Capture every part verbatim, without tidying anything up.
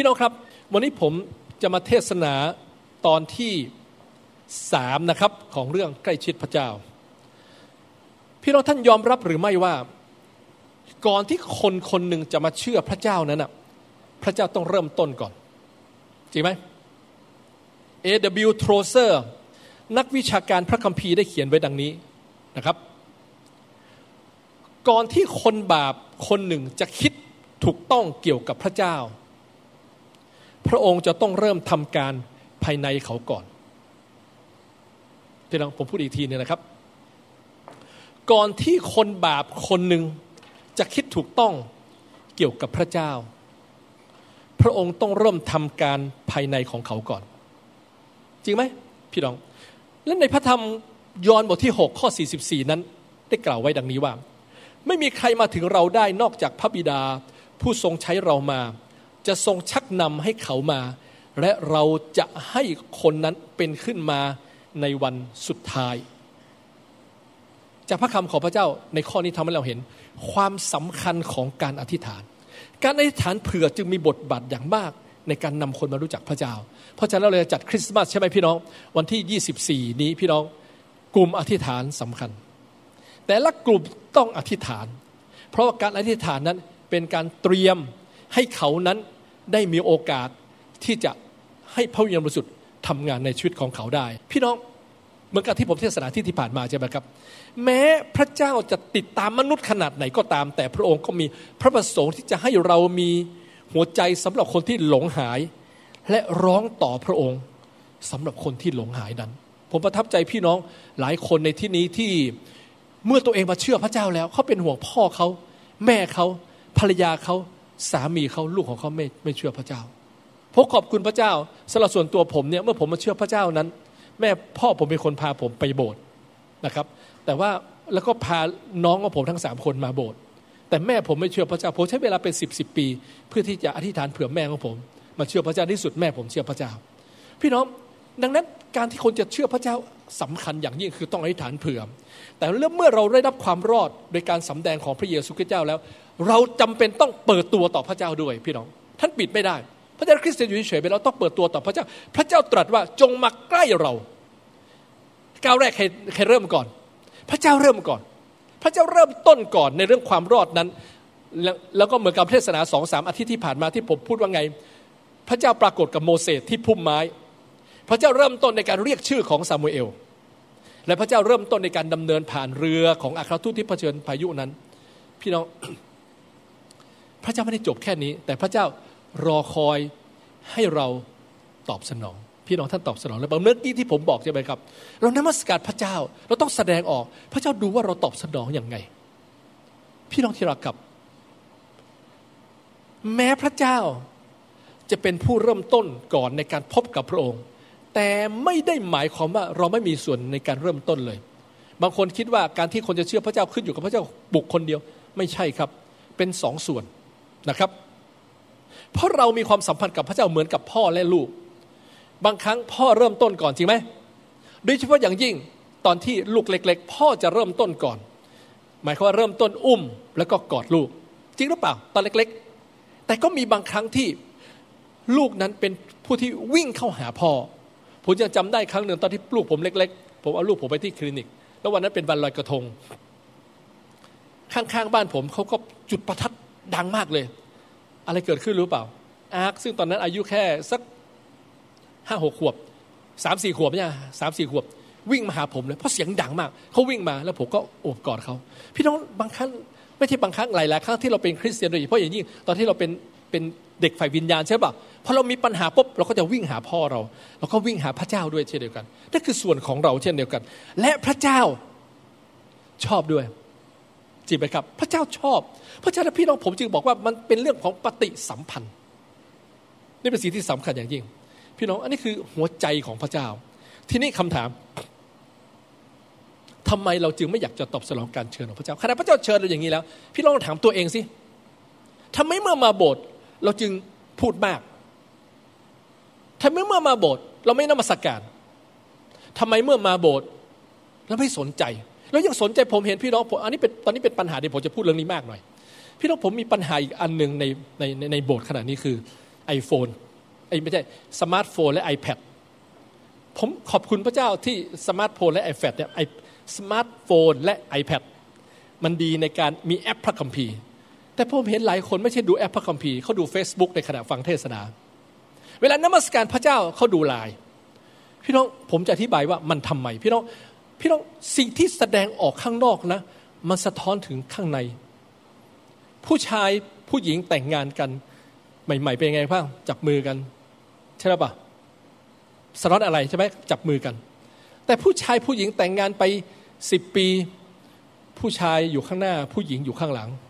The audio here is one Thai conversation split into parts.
น้องครับวันนี้ผมจะมาเทศนาตอนที่สามนะครับของเรื่องใกล้ชิดพระเจ้าพี่น้องท่านยอมรับหรือไม่ว่าก่อนที่คนคนหนึ่งจะมาเชื่อพระเจ้านั้นนะพระเจ้าต้องเริ่มต้นก่อนจริงไหม เอ ดับเบิลยู Tozer นักวิชาการพระคัมภีร์ได้เขียนไว้ดังนี้นะครับก่อนที่คนบาปคนหนึ่งจะคิดถูกต้องเกี่ยวกับพระเจ้าพระองค์จะต้องเริ่มทำการภายในเขาก่อนพี่น้องผมพูดอีกทีนึงนะครับก่อนที่คนบาปคนหนึ่งจะคิดถูกต้องเกี่ยวกับพระเจ้าพระองค์ต้องเริ่มทำการภายในของเขาก่อนจริงไหมพี่น้องและในพระธรรมยอห์นบทที่หกข้อสี่สิบสี่นั้นได้กล่าวไว้ดังนี้ว่าไม่มีใครมาถึงเราได้นอกจากพระบิดาผู้ทรงใช้เรามาจะทรงชักนำให้เขามาและเราจะให้คนนั้นเป็นขึ้นมาในวันสุดท้ายจากพระคำของพระเจ้าในข้อนี้ทำให้เราเห็นความสำคัญของการอธิษฐานการอธิษฐานเผื่อจึงมีบทบาทอย่างมากในการนำคนมารู้จักพระเจ้าเพราะฉะนั้นเราจะจัดคริสต์มาสใช่ไหมพี่น้องวันที่ยี่สิบสี่นี้พี่น้องกลุ่มอธิษฐานสำคัญแต่ละกลุ่มต้องอธิษฐานเพราะว่าการอธิษฐานนั้นเป็นการเตรียมให้เขานั้นได้มีโอกาสที่จะให้พระวิญญาณบริสุทธิ์ทำงานในชีวิตของเขาได้พี่น้องเหมือนกับที่ผมเทศนาที่ที่ผ่านมาใช่ไหมครับแม้พระเจ้าจะติดตามมนุษย์ขนาดไหนก็ตามแต่พระองค์ก็มีพระประสงค์ที่จะให้เรามีหัวใจสำหรับคนที่หลงหายและร้องต่อพระองค์สำหรับคนที่หลงหายนั้นผมประทับใจพี่น้องหลายคนในที่นี้ที่เมื่อตัวเองมาเชื่อพระเจ้าแล้วเขาเป็นห่วงพ่อเขาแม่เขาภรรยาเขาสามีเขาลูกของเขาไม่ไม่เชื่อพระเจ้าผมขอบคุณพระเจ้าสำหรับส่วนตัวผมเนี่ยเมื่อผมมาเชื่อพระเจ้านั้นแม่พ่อผมเป็นคนพาผมไปโบสถ์นะครับแต่ว่าแล้วก็พาน้องของผมทั้งสามคนมาโบสถ์แต่แม่ผมไม่เชื่อพระเจ้าผมใช้เวลาเป็นสิบสิบปีเพื่อที่จะอธิษฐานเผื่อแม่ของผมมาเชื่อพระเจ้าที่สุดแม่ผมเชื่อพระเจ้าพี่น้องดังนั้นการที่คนจะเชื่อพระเจ้าสำคัญอย่างยิ่งคือต้องอธิษฐานเผื่อแต่เมื่อเราได้รับความรอดโดยการสำแดงของพระเยซูคริสต์เจ้าแล้วเราจำเป็นต้องเปิดตัวต่อพระเจ้าด้วยพี่น้องท่านปิดไม่ได้พระเจ้าคริสต์อยู่เฉยๆไปเราต้องเปิดตัวต่อพระเจ้าพระเจ้าตรัสว่าจงมาใกล้เราก้าวแรกใครใครเริ่มก่อนพระเจ้าเริ่มก่อนพระเจ้าเริ่มต้นก่อนในเรื่องความรอดนั้นแล้วแล้วก็เหมือนกับเทศนา สองสาม อาทิตย์ที่ผ่านมาที่ผมพูดว่าไงพระเจ้าปรากฏกับโมเสสที่พุ่มไม้พระเจ้าเริ่มต้นในการเรียกชื่อของซามูเอลและพระเจ้าเริ่มต้นในการดำเนินผ่านเรือของอัครทูตที่เผชิญพายุนั้นพี่น้อง พระเจ้าไม่ได้จบแค่นี้แต่พระเจ้ารอคอยให้เราตอบสนองพี่น้องท่านตอบสนองแล้วเมื่อกี้ที่ผมบอกใช่ไหมครับเรานมัสการพระเจ้าเราต้องแสดงออกพระเจ้าดูว่าเราตอบสนองอย่างไงพี่น้องที่รักครับแม้พระเจ้าจะเป็นผู้เริ่มต้นก่อนในการพบกับพระองค์แต่ไม่ได้หมายความว่าเราไม่มีส่วนในการเริ่มต้นเลยบางคนคิดว่าการที่คนจะเชื่อพระเจ้าขึ้นอยู่กับพระเจ้าบุคคลเดียวไม่ใช่ครับเป็นสองส่วนนะครับเพราะเรามีความสัมพันธ์กับพระเจ้าเหมือนกับพ่อและลูกบางครั้งพ่อเริ่มต้นก่อนจริงไหมโดยเฉพาะอย่างยิ่งตอนที่ลูกเล็กๆพ่อจะเริ่มต้นก่อนหมายความว่าเริ่มต้นอุ้มแล้วก็กอดลูกจริงหรือเปล่าตอนเล็กๆแต่ก็มีบางครั้งที่ลูกนั้นเป็นผู้ที่วิ่งเข้าหาพ่อผมยังจำได้ครั้งหนึ่งตอนที่ลูกผมเล็กๆผมเอาลูกผมไปที่คลินิกแล้ววันนั้นเป็นวันลอยกระทงข้างๆบ้านผมเขาก็จุดประทัดดังมากเลยอะไรเกิดขึ้นรู้เปล่าอาร์คซึ่งตอนนั้นอายุแค่สักห้าหกขวบสามสี่ขวบเนี่ยสามสี่ขวบวิ่งมาหาผมเลยเพราะเสียงดังมากเขาวิ่งมาแล้วผมก็โอบกอดเขาพี่น้องบางครั้งไม่ใช่บางครั้งหลายๆครั้งที่เราเป็นคริสเตียนโดยเฉพาะอย่างยิ่งตอนที่เราเป็นเป็นเด็กฝ่ายวิญญาณใช่ป่ะพอเรามีปัญหาปุ๊บเราก็จะวิ่งหาพ่อเราเราก็วิ่งหาพระเจ้าด้วยเช่นเดียวกันนั่นคือส่วนของเราเช่นเดียวกันและพระเจ้าชอบด้วยจริงไหมครับพระเจ้าชอบพระเจ้าและพี่น้องผมจึงบอกว่ามันเป็นเรื่องของปฏิสัมพันธ์นี่เป็นสิ่งที่สำคัญอย่างยิ่งพี่น้องอันนี้คือหัวใจของพระเจ้าทีนี้คำถามทำไมเราจึงไม่อยากจะตอบสนองการเชิญของพระเจ้าขณะพระเจ้าเชิญเราอย่างนี้แล้วพี่น้องถามตัวเองสิทำไมเมื่อมาโบสถ์เราจึงพูดมากทำไมเมื่อมาโบสถ์เราไม่นมัสการทำไมเมื่อมาโบสถ์เราไม่สนใจแล้วยังสนใจผมเห็นพี่น้องผมอันนี้เป็นตอนนี้เป็นปัญหาที่ผมจะพูดเรื่องนี้มากหน่อยพี่น้องผมมีปัญหาอีกอันนึงในในในโบสถ์ขณะนี้คือ iPhone ไอ้ไม่ใช่สมาร์ทโฟนและ iPad ผมขอบคุณพระเจ้าที่สมาร์ทโฟนและ iPad เนี่ยไอสมาร์ทโฟนและ iPad มันดีในการมีแอปพระคัมภีร์แต่ผมเห็นหลายคนไม่ใช่ดูแอปพระคัมภีร์เขาดู Facebook ในขณะฟังเทศนาเวลานมัสการพระเจ้าเขาดูไลน์พี่น้องผมจะอธิบายว่ามันทำไมพี่น้องพี่น้องสิ่งที่แสดงออกข้างนอกนะมันสะท้อนถึงข้างในผู้ชายผู้หญิงแต่งงานกันใหม่ๆเป็นยังไงบ้างจับมือกันใช่หรือเปล่าสะท้อนอะไรใช่ไหมจับมือกันแต่ผู้ชายผู้หญิงแต่งงานไปสิบปีผู้ชายอยู่ข้างหน้าผู้หญิงอยู่ข้างหลัง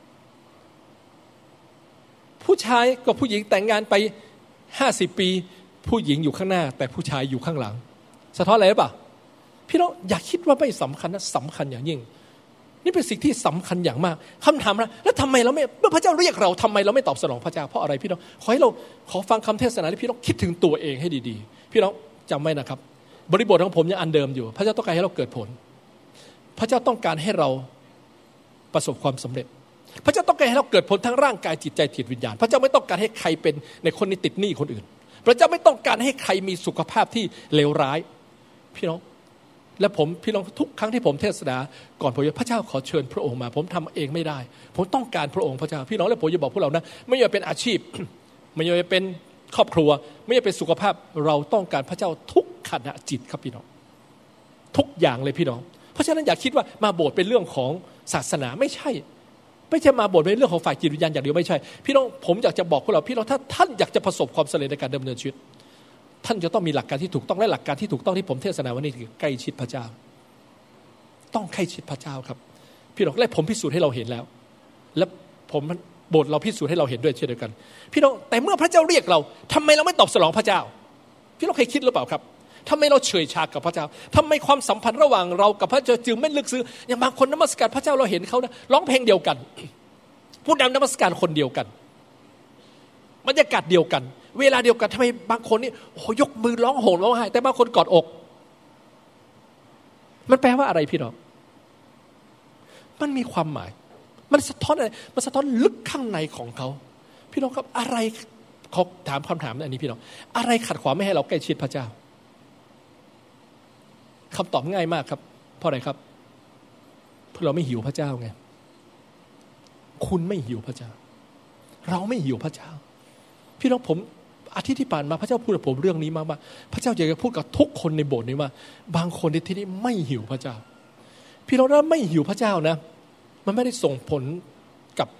ผู้ชายกับผู้หญิงแต่งงานไปห้าสิบปีผู้หญิงอยู่ข้างหน้าแต่ผู้ชายอยู่ข้างหลังสะท้อนอะไรหรือเปล่าพี่น้องอย่าคิดว่าไม่สำคัญนะสำคัญอย่างยิ่งนี่เป็นสิ่งที่สำคัญอย่างมากคำถามนะแล้วทำไมเราไม่เมื่อพระเจ้าเรียกเราทำไมเราไม่ตอบสนองพระเจ้าเพราะอะไรพี่น้องขอให้เราขอฟังคำเทศนาที่พี่น้องคิดถึงตัวเองให้ดีๆพี่น้องจำไว้นะครับบริบทของผมยังอันเดิมอยู่พระเจ้าต้องการให้เราเกิดผลพระเจ้าต้องการให้เราประสบความสำเร็จพระเจ้าต้องการให้เราเกิดผลทั้งร่างกายจิตใจจิตวิญญาณพระเจ้าไม่ต้องการให้ใครเป็นในคนนี้ติดหนี้คนอื่นพระเจ้าไม่ต้องการให้ใครมีสุขภาพที่เลวร้ายพี่น้องและผมพี่น้องทุกครั้งที่ผมเทศนาก่อนผมจะพระเจ้าขอเชิญพระองค์มาผมทำเองไม่ได้ผมต้องการพระองค์พระเจ้าพี่น้องและผมจะบอกพวกเรานะไม่ว่าเป็นอาชีพ ไม่ว่าเป็นครอบครัวไม่ว่าเป็นสุขภาพเราต้องการพระเจ้าทุกขณะจิตครับพี่น้องทุกอย่างเลยพี่น้องเพราะฉะนั้นอย่าคิดว่ามาโบสถ์เป็นเรื่องของศาสนาไม่ใช่ไม่ใช่มาโบสถ์เป็นเรื่องของฝ่ายจิตวิญญาณอย่างเดียวไม่ใช่พี่น้องผมอยากจะบอกพวกเราพี่น้องถ้าท่านอยากจะประสบความสำเร็จในการดำเนินชีวิตท่านจะต้องมีหลักการที่ถูกต้องและหลักการที่ถูกต้องที่ผมเทศนาวันนี้คือใกล้ชิดพระเจ้าต้องใกล้ชิดพระเจ้าครับพี่น้องและผมพิสูจน์ให้เราเห็นแล้วและผมโบสถ์เราพิสูจน์ให้เราเห็นด้วยเช่นเดียวกันพี่น้องแต่เมื่อพระเจ้าเรียกเราทำไมเราไม่ตอบสนองพระเจ้าพี่น้องเคยคิดหรือเปล่าครับทำไมเราเฉยชากับพระเจ้าทำไมความสัมพันธ์ระหว่างเรากับพระเจ้าจึงไม่ลึกซึ้งอย่างบางคนนมัสการพระเจ้าเราเห็นเขานะร้องเพลงเดียวกันผู้นำนมัสการคนเดียวกันบรรยากาศเดียวกันเวลาเดียวกันทำไมบางคนนี่โอ้ยกมือร้องโห่ร้องไห้แต่บางคนกอดอกมันแปลว่าอะไรพี่น้องมันมีความหมายมันสะท้อนอะไรมันสะท้อนลึกข้างในของเขาพี่น้องครับอะไรเขาถามคำถามอันนี้พี่น้องอะไรขัดขวางไม่ให้เราใกล้ชิดพระเจ้าคำตอบง่ายมากครับเพราะอะไรครับเพราะเราไม่หิวพระเจ้าไงคุณไม่หิวพระเจ้าเราไม่หิวพระเจ้าพี่น้องผมอาทิตย์ที่ผ่านมาพระเจ้าพูดกับผมเรื่องนี้มากๆพระเจ้าอยากจะพูดกับทุกคนในโบสถ์นี้ว่าบางคนในที่นี้ไม่หิวพระเจ้าพี่น้องถ้าไม่หิวพระเจ้านะมันไม่ได้ส่งผลกับ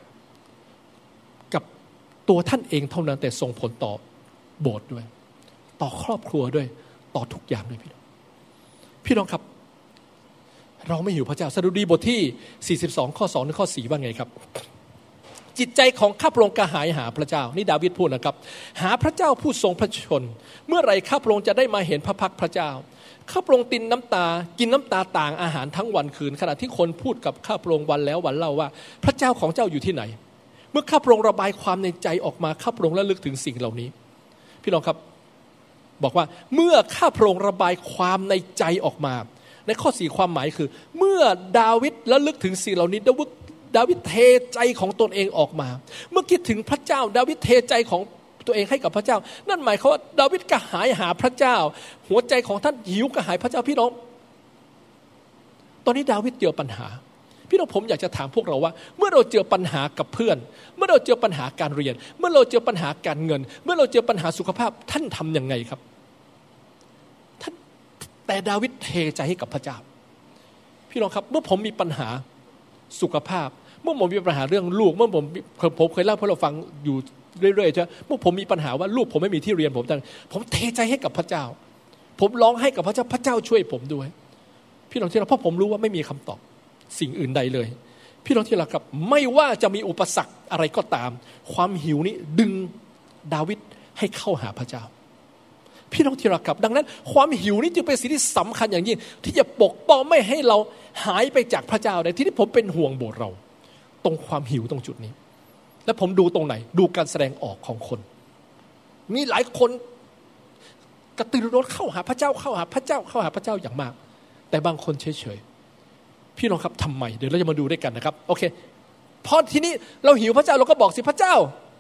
กับตัวท่านเองเท่านั้นแต่ส่งผลต่อโบสถ์ด้วยต่อครอบครัวด้วยต่อทุกอย่างด้วยพี่น้องพี่น้องครับเราไม่หิวพระเจ้าสดุดีบทที่สี่สิบสองข้อสองถึงข้อสี่ว่าไงครับจิตใจของข้าพระองค์กระหายหาพระเจ้านี่ดาวิดพูดนะครับหาพระเจ้าผู้ทรงพระชนเมื่อไรข้าพระองค์จะได้มาเห็นพระพักพระเจ้าข้าพระองค์ตินน้ำตากินน้ำตาต่างอาหารทั้งวันคืนขณะที่คนพูดกับข้าพระองค์วันแล้ววันเล่าว่าพระเจ้าของเจ้าอยู่ที่ไหนเมื่อข้าพระองค์ระบายความในใจออกมาข้าพระองค์ระลึกถึงสิ่งเหล่านี้พี่น้องครับบอกว่าเมื่อข้าพระองค์ระบายความในใจออกมาในข้อสี่ความหมายคือเมื่อดาวิดระลึกถึงสิ่งเหล่านี้ดาวิดดาวิดเทใจของตนเองออกมาเมื่อคิดถึงพระเจ้าดาวิดเทใจของตัวเองให้กับพระเจ้านั่นหมายความว่าดาวิดกระหายหาพระเจ้าหัวใจของท่านหิวกระหายพระเจ้าพี่น้องตอนนี้ดาวิดเจอปัญหาพี่น้องผมอยากจะถามพวกเราว่าเมื่อเราเจอปัญหากับเพื่อนเมื่อเราเจอปัญหาการเรียนเมื่อเราเจอปัญหาการเงินเมื่อเราเจอปัญหาสุขภาพท่านทำยังไงครับท่านแต่ดาวิดเทใจให้กับพระเจ้าพี่น้องครับเมื่อผมมีปัญหาสุขภาพเมื่อผมมีปัญหาเรื่องลูกเมื่อผมผมเคยเล่าให้เราฟังอยู่เรื่อยๆใช่เมื่อผมมีปัญหาว่าลูกผมไม่มีที่เรียนผมตั้งผมเทใจให้กับพระเจ้าผมร้องให้กับพระเจ้าพระเจ้าช่วยผมด้วยพี่น้องที่เราเพราะผมรู้ว่าไม่มีคำตอบสิ่งอื่นใดเลยพี่น้องที่เราครับไม่ว่าจะมีอุปสรรคอะไรก็ตามความหิวนี้ดึงดาวิดให้เข้าหาพระเจ้าพี่น้องที่รักครับดังนั้นความหิวนี้จึงเป็นสิ่งที่สำคัญอย่างยิ่งที่จะปกป้องไม่ให้เราหายไปจากพระเจ้าในที่นี้ผมเป็นห่วงโบสถ์เราตรงความหิวตรงจุดนี้และผมดูตรงไหนดูการแสดงออกของคนมีหลายคนกระตือรือร้นเข้าหาพระเจ้าเข้าหาพระเจ้าเข้าหาพระเจ้าอย่างมากแต่บางคนเฉยๆพี่น้องครับทำไมเดี๋ยวเราจะมาดูด้วยกันนะครับโอเคพอทีนี้เราหิวพระเจ้าเราก็บอกสิพระเจ้า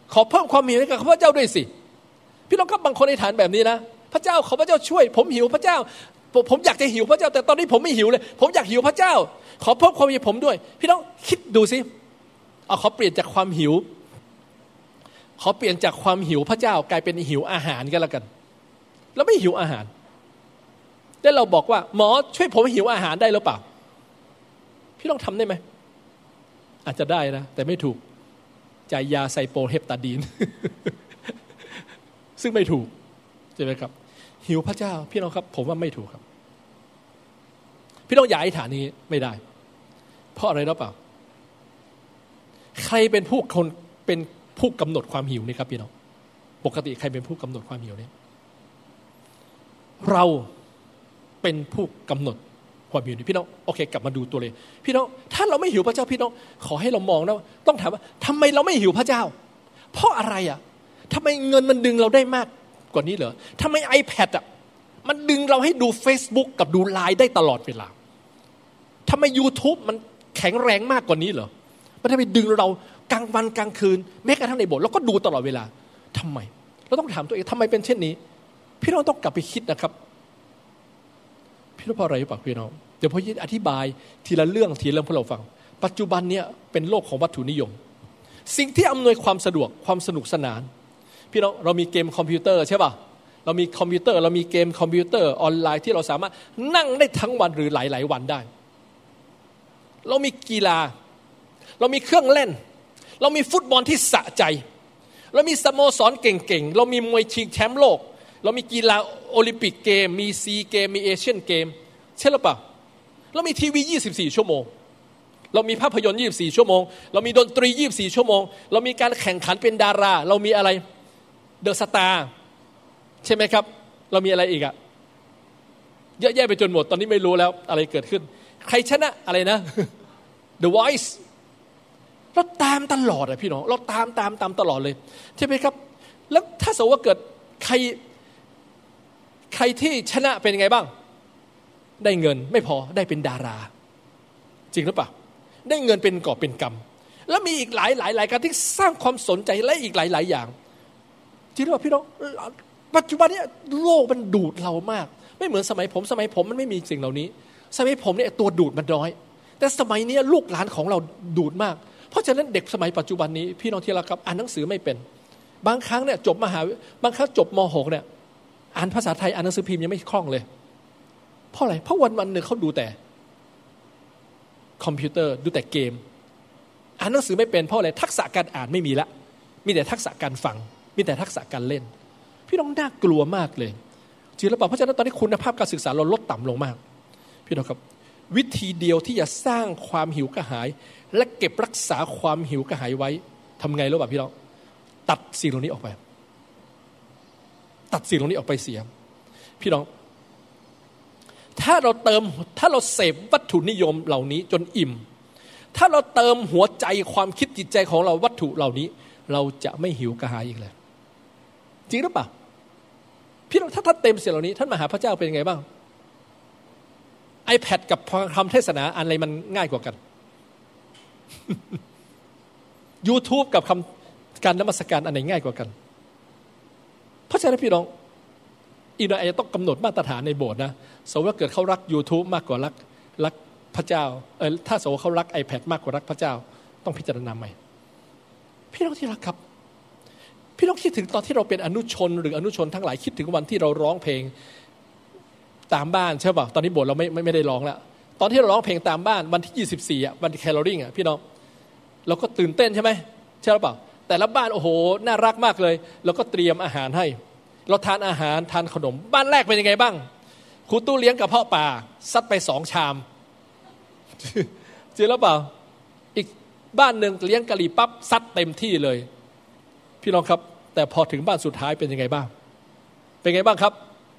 ขอเพิ่มความหิวให้กับข้าพเจ้าด้วยสิพี่น้องครับบางคนในฐานแบบนี้นะพระเจ้าขอพระเจ้าช่วยผมหิวพระเจ้าผมอยากจะหิวพระเจ้าแต่ตอนนี้ผมไม่หิวเลยผมอยากหิวพระเจ้าขอเพิ่มความหิวผมด้วยพี่น้องคิดดูสิเอาขอเปลี่ยนจากความหิวขอเปลี่ยนจากความหิวพระเจ้ากลายเป็นหิวอาหารกันแล้วกันแล้วไม่หิวอาหารแล้วเราบอกว่าหมอช่วยผมหิวอาหารได้หรือเปล่าพี่ต้องทำได้ไหมอาจจะได้นะแต่ไม่ถูกจ่ายยาไซโปเฮปตาดีน ซึ่งไม่ถูกใช่ไหมครับหิวพระเจ้าพี่น้องครับผมว่าไม่ถูกครับพี่น้องอย่าอธิษฐานนี้ไม่ได้เพราะอะไรรู้เปล่าใครเป็นผู้คนเป็นผู้กำหนดความหิวนี่ครับพี่น้องปกติใครเป็นผู้กำหนดความหิวเนี่ยเราเป็นผู้กำหนดความหิวนี่พี่น้องโอเคกลับมาดูตัวเลยพี่น้องถ้าเราไม่หิวพระเจ้าพี่น้องขอให้เรามองนะต้องถามว่าทำไมเราไม่หิวพระเจ้าเพราะอะไรอ่ะทำไมเงินมันดึงเราได้มากกว่านี้เหรอทำไม iPad อ่ะมันดึงเราให้ดู Facebook กับดู ไลน์ ได้ตลอดเวลาทำไม YouTube มันแข็งแรงมากกว่านี้เหรอมันทำไมดึงเรากลางวันกลางคืนแม้กระทั่งในโบสถ์เราก็ดูตลอดเวลาทำไมเราต้องถามตัวเองทำไมเป็นเช่นนี้พี่น้องต้องกลับไปคิดนะครับพี่น้องเพราะอะไรหรือเปล่าพี่น้องเดี๋ยวพ่อจะอธิบายทีละเรื่องทีละเรื่องให้เราฟังปัจจุบันเนี่ยเป็นโลกของวัตถุนิยมสิ่งที่อำนวยความสะดวกความสนุกสนานพี่น้องเรามีเกมคอมพิวเตอร์ใช่ป่ะเรามีคอมพิวเตอร์เรามีเกมคอมพิวเตอร์ออนไลน์ที่เราสามารถนั่งได้ทั้งวันหรือหลายๆวันได้เรามีกีฬาเรามีเครื่องเล่นเรามีฟุตบอลที่สะใจเรามีสโมสรเก่งๆเรามีมวยชิงแชมป์โลกเรามีกีฬาโอลิมปิกเกมมีซีเกมมีเอเชียนเกมใช่หรือเปล่าเรามีทีวียี่สิบสี่ชั่วโมงเรามีภาพยนตร์ยี่สิบสี่ชั่วโมงเรามีดนตรียี่สิบสี่ชั่วโมงเรามีการแข่งขันเป็นดาราเรามีอะไรเดอะสตาร์ใช่ไหมครับเรามีอะไรอีกอะเยอะแยะไปจนหมดตอนนี้ไม่รู้แล้วอะไรเกิดขึ้นใครชนะอะไรนะ The Voice เราตามตลอดอะพี่น้องเราตามตามตามตลอดเลยใช่ไหมครับแล้วถ้าสมมติว่าเกิดใครใครที่ชนะเป็นยังไงบ้างได้เงินไม่พอได้เป็นดาราจริงหรือเปล่าได้เงินเป็นกอบเป็นกำแล้วมีอีกหลายหลายหลายการที่สร้างความสนใจและอีกหลายหลายอย่างจริงหรือเปล่าพี่น้องปัจจุบันนี้โลกมันดูดเรามากไม่เหมือนสมัยผมสมัยผมมันไม่มีสิ่งเหล่านี้สมัยผมเนี่ยตัวดูดมันน้อยแต่สมัยนี้ลูกหลานของเราดูดมากเพราะฉะนั้นเด็กสมัยปัจจุบันนี้พี่น้องที่รักครับอ่านหนังสือไม่เป็นบางครั้งเนี่ยจบมหาบางครั้งจบม.หก เนี่ยอ่านภาษาไทยอ่านหนังสือพิมพ์ยังไม่คล่องเลยเพราะอะไรเพราะวันวันหนึ่งเขาดูแต่คอมพิวเตอร์ดูแต่เกมอ่านหนังสือไม่เป็นเพราะอะไรทักษะการอ่านไม่มีละมีแต่ทักษะการฟังมีแต่ทักษะการเล่นพี่น้องน่ากลัวมากเลยจริงหรือเปล่าเพราะฉะนั้นตอนนี้คุณภาพการศึกษาเราลดต่ำลงมากพี่น้องครับวิธีเดียวที่จะสร้างความหิวกระหายและเก็บรักษาความหิวกระหายไว้ทำไงรู้ป่ะพี่น้องตัดสิ่งเหล่านี้ออกไปตัดสิ่งเหล่านี้ออกไปเสียพี่น้องถ้าเราเติมถ้าเราเสพวัตถุนิยมเหล่านี้จนอิ่มถ้าเราเติมหัวใจความคิดจิตใจของเราวัตถุเหล่านี้เราจะไม่หิวกระหายอีกเลยจริงหรือเปล่าพี่น้องถ้าท่านเต็มสิ่งเหล่านี้ท่านมาหาพระเจ้าเป็นยังไงบ้าง iPad กับคำเทศนาอะไรมันง่ายกว่ากัน YouTube กับคำการนมัสการอันไหนง่ายกว่ากันเพราะฉะนั้นพี่น้องอีกหน่อยอาจจะต้องกำหนดมาตรฐานในโบสถ์นะสมมติว่าเกิดเขารัก YouTube มากกว่ารักรักพระเจ้าเออถ้าสมมติเขารัก iPad มากกว่ารักพระเจ้าต้องพิจารณาใหม่พี่น้องที่รักครับพี่น้องคิดถึงตอนที่เราเป็นอนุชนหรืออนุชนทั้งหลายคิดถึงวันที่เราร้องเพลงตามบ้านใช่ป่ะตอนนี้โบสถ์เราไม่ไม่ไม่ได้ร้องแล้วตอนที่เราร้องเพลงตามบ้านวันที่ยี่สิบสี่อ่ะวันแคโรลิ่งอ่ะพี่น้องเราก็ตื่นเต้นใช่ไหมใช่หรือเปล่าแต่ละบ้านโอ้โหน่ารักมากเลยเราก็เตรียมอาหารให้เราทานอาหารทานขนมบ้านแรกเป็นยังไงบ้างครูตู้เลี้ยงกระเพาะปลาซัดไปสองชามจริงหรือเปล่าอีกบ้านหนึ่งเลี้ยงกะหรี่ปั๊บซัดเต็มที่เลยพี่น้องครับแต่พอถึงบ้านสุดท้ายเป็นยังไงบ้างเป็นไงบ้างครับ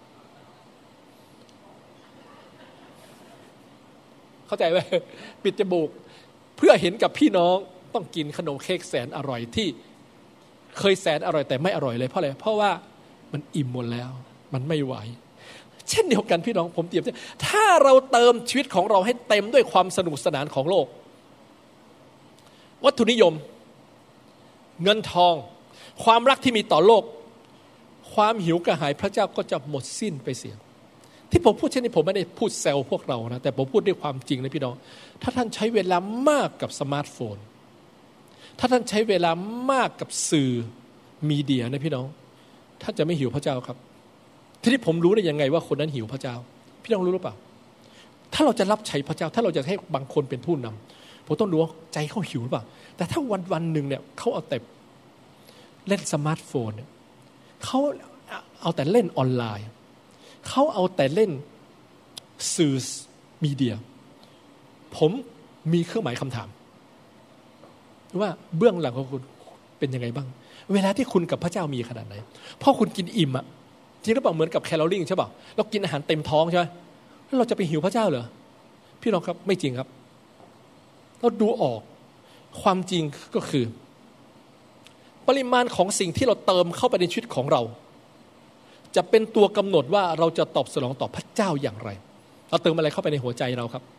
เข้าใจไหมปิดจมูกเพื่อเห็นกับพี่น้องต้องกินขนมเค้กแสนอร่อยที่เคยแสนอร่อยแต่ไม่อร่อยเลยเพราะอะไรเพราะว่ามันอิ่มหมดแล้วมันไม่ไหวเช่นเดียวกันพี่น้องผมเตรียมถ้าเราเติมชีวิตของเราให้เต็มด้วยความสนุกสนานของโลกวัตถุนิยมเงินทองความรักที่มีต่อโลกความหิวกระหายพระเจ้าก็จะหมดสิ้นไปเสียที่ผมพูดเช่นนี้ผมไม่ได้พูดแซวพวกเรานะแต่ผมพูดด้วยความจริงนะพี่น้องถ้าท่านใช้เวลามากกับสมาร์ทโฟนถ้าท่านใช้เวลามากกับสื่อมีเดียนะพี่น้องท่านจะไม่หิวพระเจ้าครับทีนี้ผมรู้ได้ยังไงว่าคนนั้นหิวพระเจ้าพี่น้องรู้หรือเปล่าถ้าเราจะรับใช้พระเจ้าถ้าเราจะให้บางคนเป็นผู้นำผมต้องดูว่าใจเขาหิวหรือเปล่าแต่ถ้าวันวันหนึ่งเนี่ยเขาเอาแต่เล่นสมาร์ทโฟนเนี่ยเขาเอาแต่เล่นออนไลน์เขาเอาแต่เล่นสื่อมีเดียผมมีเครื่องหมายคำถามว่าเบื้องหลังของคุณเป็นยังไงบ้างเวลาที่คุณกับพระเจ้ามีขนาดไหนเพราะคุณกินอิ่มอะจริงหรือเปล่าเหมือนกับแคลอรี่ใช่ป่ะเรากินอาหารเต็มท้องใช่ไหมแล้วเราจะไปหิวพระเจ้าเหรอพี่น้องครับไม่จริงครับเราดูออกความจริงก็คือปริมาณของสิ่งที่เราเติมเข้าไปในชีวิตของเราจะเป็นตัวกำหนดว่าเราจะตอบสนองต่อพระเจ้าอย่างไรเราเติมอะไรเข้าไปในหัวใจเราครับ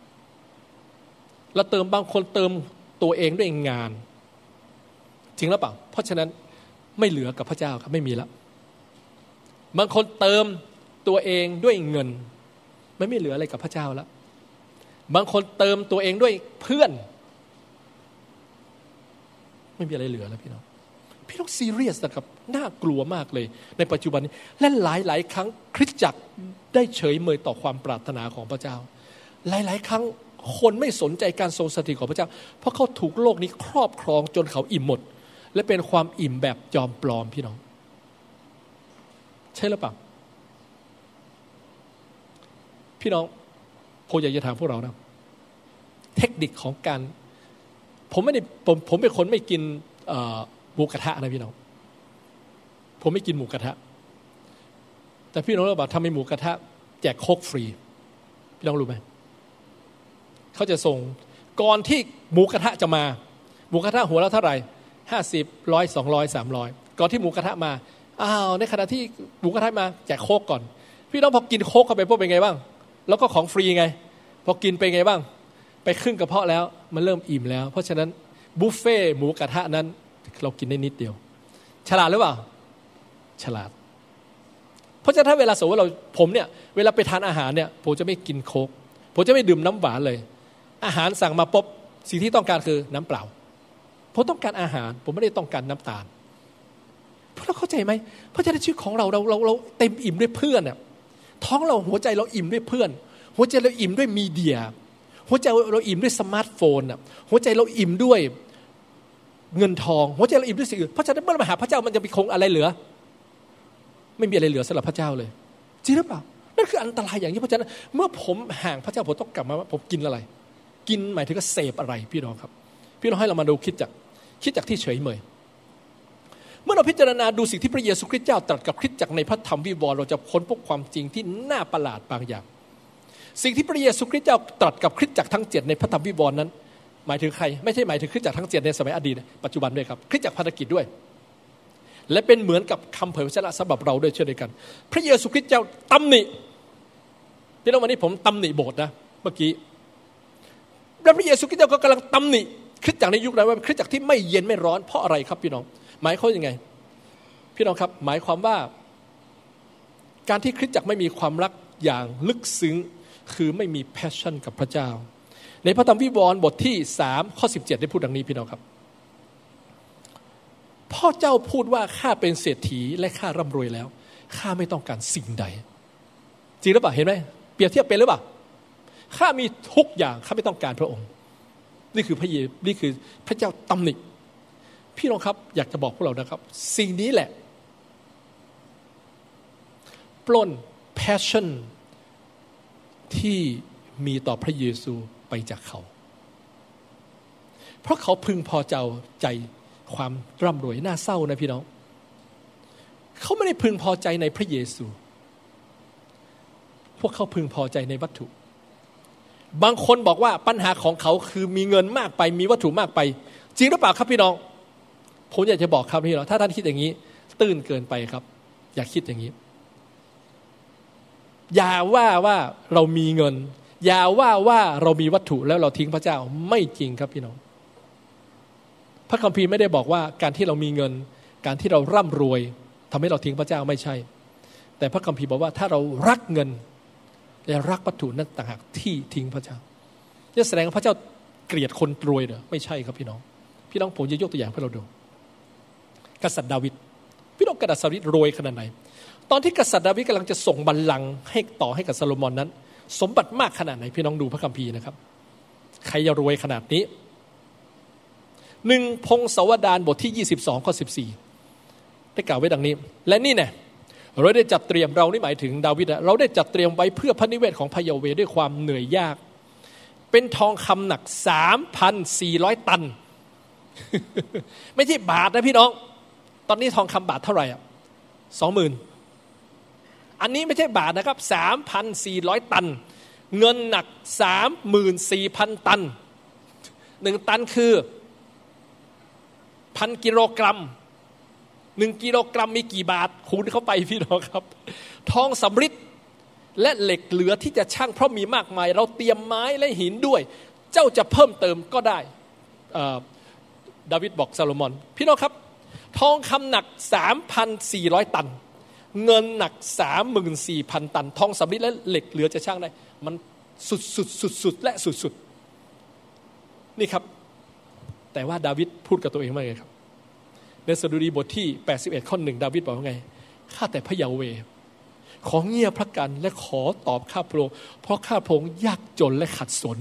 เราเติมบางคนเติมตัวเองด้วยงานจริงหรือเปล่าเพราะฉะนั้นไม่เหลือกับพระเจ้าครับไม่มีแล้วบางคนเติมตัวเองด้วยเงินไม่ไม่เหลืออะไรกับพระเจ้าแล้วบางคนเติมตัวเองด้วยเพื่อนไม่มีอะไรเหลือแล้วพี่น้องพี่ต้องซีเรียสนะครับน่ากลัวมากเลยในปัจจุบันนี้และหลายหลายครั้งคริสตจักรได้เฉยเมยต่อความปรารถนาของพระเจ้าหลายหลายครั้งคนไม่สนใจการทรงสถิตของพระเจ้าเพราะเขาถูกโลกนี้ครอบครองจนเขาอิ่มหมดและเป็นความอิ่มแบบจอมปลอมพี่น้องใช่หรือเปล่าพี่น้องผมอยากจะถามพวกเรานะเทคนิคของการผมไม่ได้ผมผมเป็นคนไม่กินหมูกระทะนะพี่น้องผมไม่กินหมูกระทะแต่พี่น้องรู้ป่ะทำให้หมูกระทะแจกโค้กฟรีพี่น้องรู้ไหมเขาจะส่งก่อนที่หมูกระทะจะมาหมูกระทะหัวละเท่าไหร่ห้าสิบร้อยสองร้อยสามร้อยก่อนที่หมูกระทะมาอ้าวในขณะที่หมูกระทะมาแจกโค้กก่อนพี่น้องพอกินโค้กเข้าไปพวกเป็นไงบ้างแล้วก็ของฟรีไงพอกินไปไงบ้างไปครึ่งกระเพาะแล้วมันเริ่มอิ่มแล้วเพราะฉะนั้นบุฟเฟ่หมูกระทะนั้นเรากินได้นิดเดียวฉลาดหรือเปล่าฉลาดเพราะฉะนั้นถ้าเวลาสมมติว่าเราผมเนี่ยเวลาไปทานอาหารเนี่ยผมจะไม่กินโค้กผมจะไม่ดื่มน้ำหวานเลยอาหารสั่งมาปุ๊บสิ่งที่ต้องการคือน้ำเปล่าผมต้องการอาหารผมไม่ได้ต้องการน้ำตาลเพราะเราเข้าใจไหมเพราะฉะนั้นชีวิตของเราเราเราเราเต็มอิ่มด้วยเพื่อนเนี่ยท้องเราหัวใจเราอิ่มด้วยเพื่อนหัวใจเราอิ่มด้วยมีเดียหัวใจเราอิ่มด้วยสมาร์ทโฟนอ่ะหัวใจเราอิ่มด้วยเงินทองหัวใจเราอิ่มด้วยสิ่งอื่นเพราะฉะนั้นเมื่อมาหาพระเจ้ามันจะมีคงอะไรเหลือไม่มีอะไรเหลือสำหรับพระเจ้าเลยจริงหรือเปล่านั่นคืออันตรายอย่างนี้เพราะฉะนั้นเมื่อผมห่างพระเจ้าผมต้องกลับมาว่าผมกินอะไรกินหมายถึงก็เสพอะไรพี่น้องครับพี่น้องให้เรามาดูคิดจากคิดจากที่เฉยเมยเมื่อเราพิจารณาดูสิ่งที่พระเยซูคริสต์เจ้าตรัสกับคริสตจักรในพระธรรมวิวรณ์เราจะค้นพบความจริงที่น่าประหลาดบางอย่างสิ่งที่พระเยซูคริสต์เจ้าตรัสกับคริสตจักรทั้งเจ็ดในพระธรรมวิวรณ์นั้นหมายถึงใครไม่ใช่หมายถึงคริสตจักรทั้งเจ็ดในสมัยอดีตปัจจุบันด้วยครับคริสตจักรพันธกิจด้วยและเป็นเหมือนกับคำเผยพระชนะสำหรับเราด้วยเช่นเดียวกันพระเยซูคริสต์เจ้าตำหนิพี่น้องวันนี้ผมตำหนิโบสถ์นะเมื่อกี้แล้วพระเยซูคริสต์เจ้าก็กำลังตำหนิคริสตจักรในยุคนั้นว่าคริสตจักรที่ไม่เย็นไม่ร้อนเพราะอะไรครับพี่น้องหมายความยังไงพี่น้องครับหมายความว่าการที่คริสตจักรไม่มีความรักอย่างลึกซึ้งคือไม่มีแพชชั่นกับพระเจ้าในพระธรรมวิวรณ์บทที่สามข้อสิบเจ็ดได้พูดดังนี้พี่น้องครับพ่อเจ้าพูดว่าข้าเป็นเศรษฐีและข้าร่ำรวยแล้วข้าไม่ต้องการสิ่งใดจริงหรือเปล่าเห็นไหมเปรียบเทียบเป็นหรือเปล่าข้ามีทุกอย่างข้าไม่ต้องการพระองค์นี่คือพระเยซูนี่คือพระเจ้าตำหนิพี่น้องครับอยากจะบอกพวกเรานะครับสิ่งนี้แหละปล้น passion ที่มีต่อพระเยซูไปจากเขาเพราะเขาพึงพอใจความร่ำรวยน่าเศร้านะพี่น้องเขาไม่ได้พึงพอใจในพระเยซูพวกเขาพึงพอใจในวัตถุบางคนบอกว่าปัญหาของเขาคือมีเงินมากไปมีวัตถุมากไปจริงหรือเปล่าครับพี่น้องผมอยากจะบอกครับพี่น้องถ้าท่านคิดอย่างนี้ตื้นเกินไปครับอย่าคิดอย่างนี้อย่าว่าว่าเรามีเงินอย่าว่าว่าเรามีวัตถุแล้วเราทิ้งพระเจ้าไม่จริงครับพี่น้องพระคัมภีร์ไม่ได้บอกว่าการที่เรามีเงินการที่เราร่ำรวยทำให้เราทิ้งพระเจ้าไม่ใช่แต่พระคัมภีร์บอกว่าถ้าเรารักเงินและรักวัตถุนั้นต่างหากที่ทิ้งพระเจ้าจะแสดงว่าพระเจ้าเกลียดคนรวยเหรอไม่ใช่ครับพี่น้องพี่น้องผมจะยกตัวอย่างให้เราดูกษัตริย์ดาวิดพี่น้องกษัตริย์ดาวิดรวยขนาดไหนตอนที่กษัตริย์ดาวิดกำลังจะส่งบัลลังก์ให้ต่อให้กับซาโลมอนนั้นสมบัติมากขนาดไหนพี่น้องดูพระคัมภีร์นะครับใครจะรวยขนาดนี้หนึ่งพงศาวดารบทที่ยี่สิบสองข้อสิบสี่ได้กล่าวไว้ดังนี้และนี่แน่เราได้จัดเตรียมเรานี่หมายถึงดาวิดเราได้จัดเตรียมไว้เพื่อพระนิเวศของพระยาเวห์ด้วยความเหนื่อยยากเป็นทองคำหนัก สามพันสี่ร้อย ตัน ไม่ใช่บาทนะพี่น้องตอนนี้ทองคำบาทเท่าไหร่อ่ะ สองหมื่น อันนี้ไม่ใช่บาทนะครับ สามพันสี่ร้อย ตันเงินหนัก สามหมื่นสี่พัน ตันหนึ่งตันคือพันกิโลกรัมหนึ่งกิโลกรัมมีกี่บาทคูณเข้าไปพี่น้องครับทองสำริดและเหล็กเหลือที่จะชั่งเพราะมีมากมายเราเตรียมไม้และหินด้วยเจ้าจะเพิ่มเติมก็ได้ดาวิดบอกซาโลมอนพี่น้องครับทองคำหนัก สามพันสี่ร้อย ตันเงินหนัก สามหมื่นสี่พัน ตันทองสำริดและเหล็กเหลือจะชั่งได้มันสุดสุดสุดสุดและสุดสุดนี่ครับแต่ว่าดาวิดพูดกับตัวเองว่าไงครับในสดุดีบทที่แปดสิบเอ็ดข้อหนึ่งดาวิดบอกว่าไงข้าแต่พระยาเวห์ขอเงียบพระกันและขอตอบข้าพระองค์เพราะข้าพระองค์ยากจนและขัดสน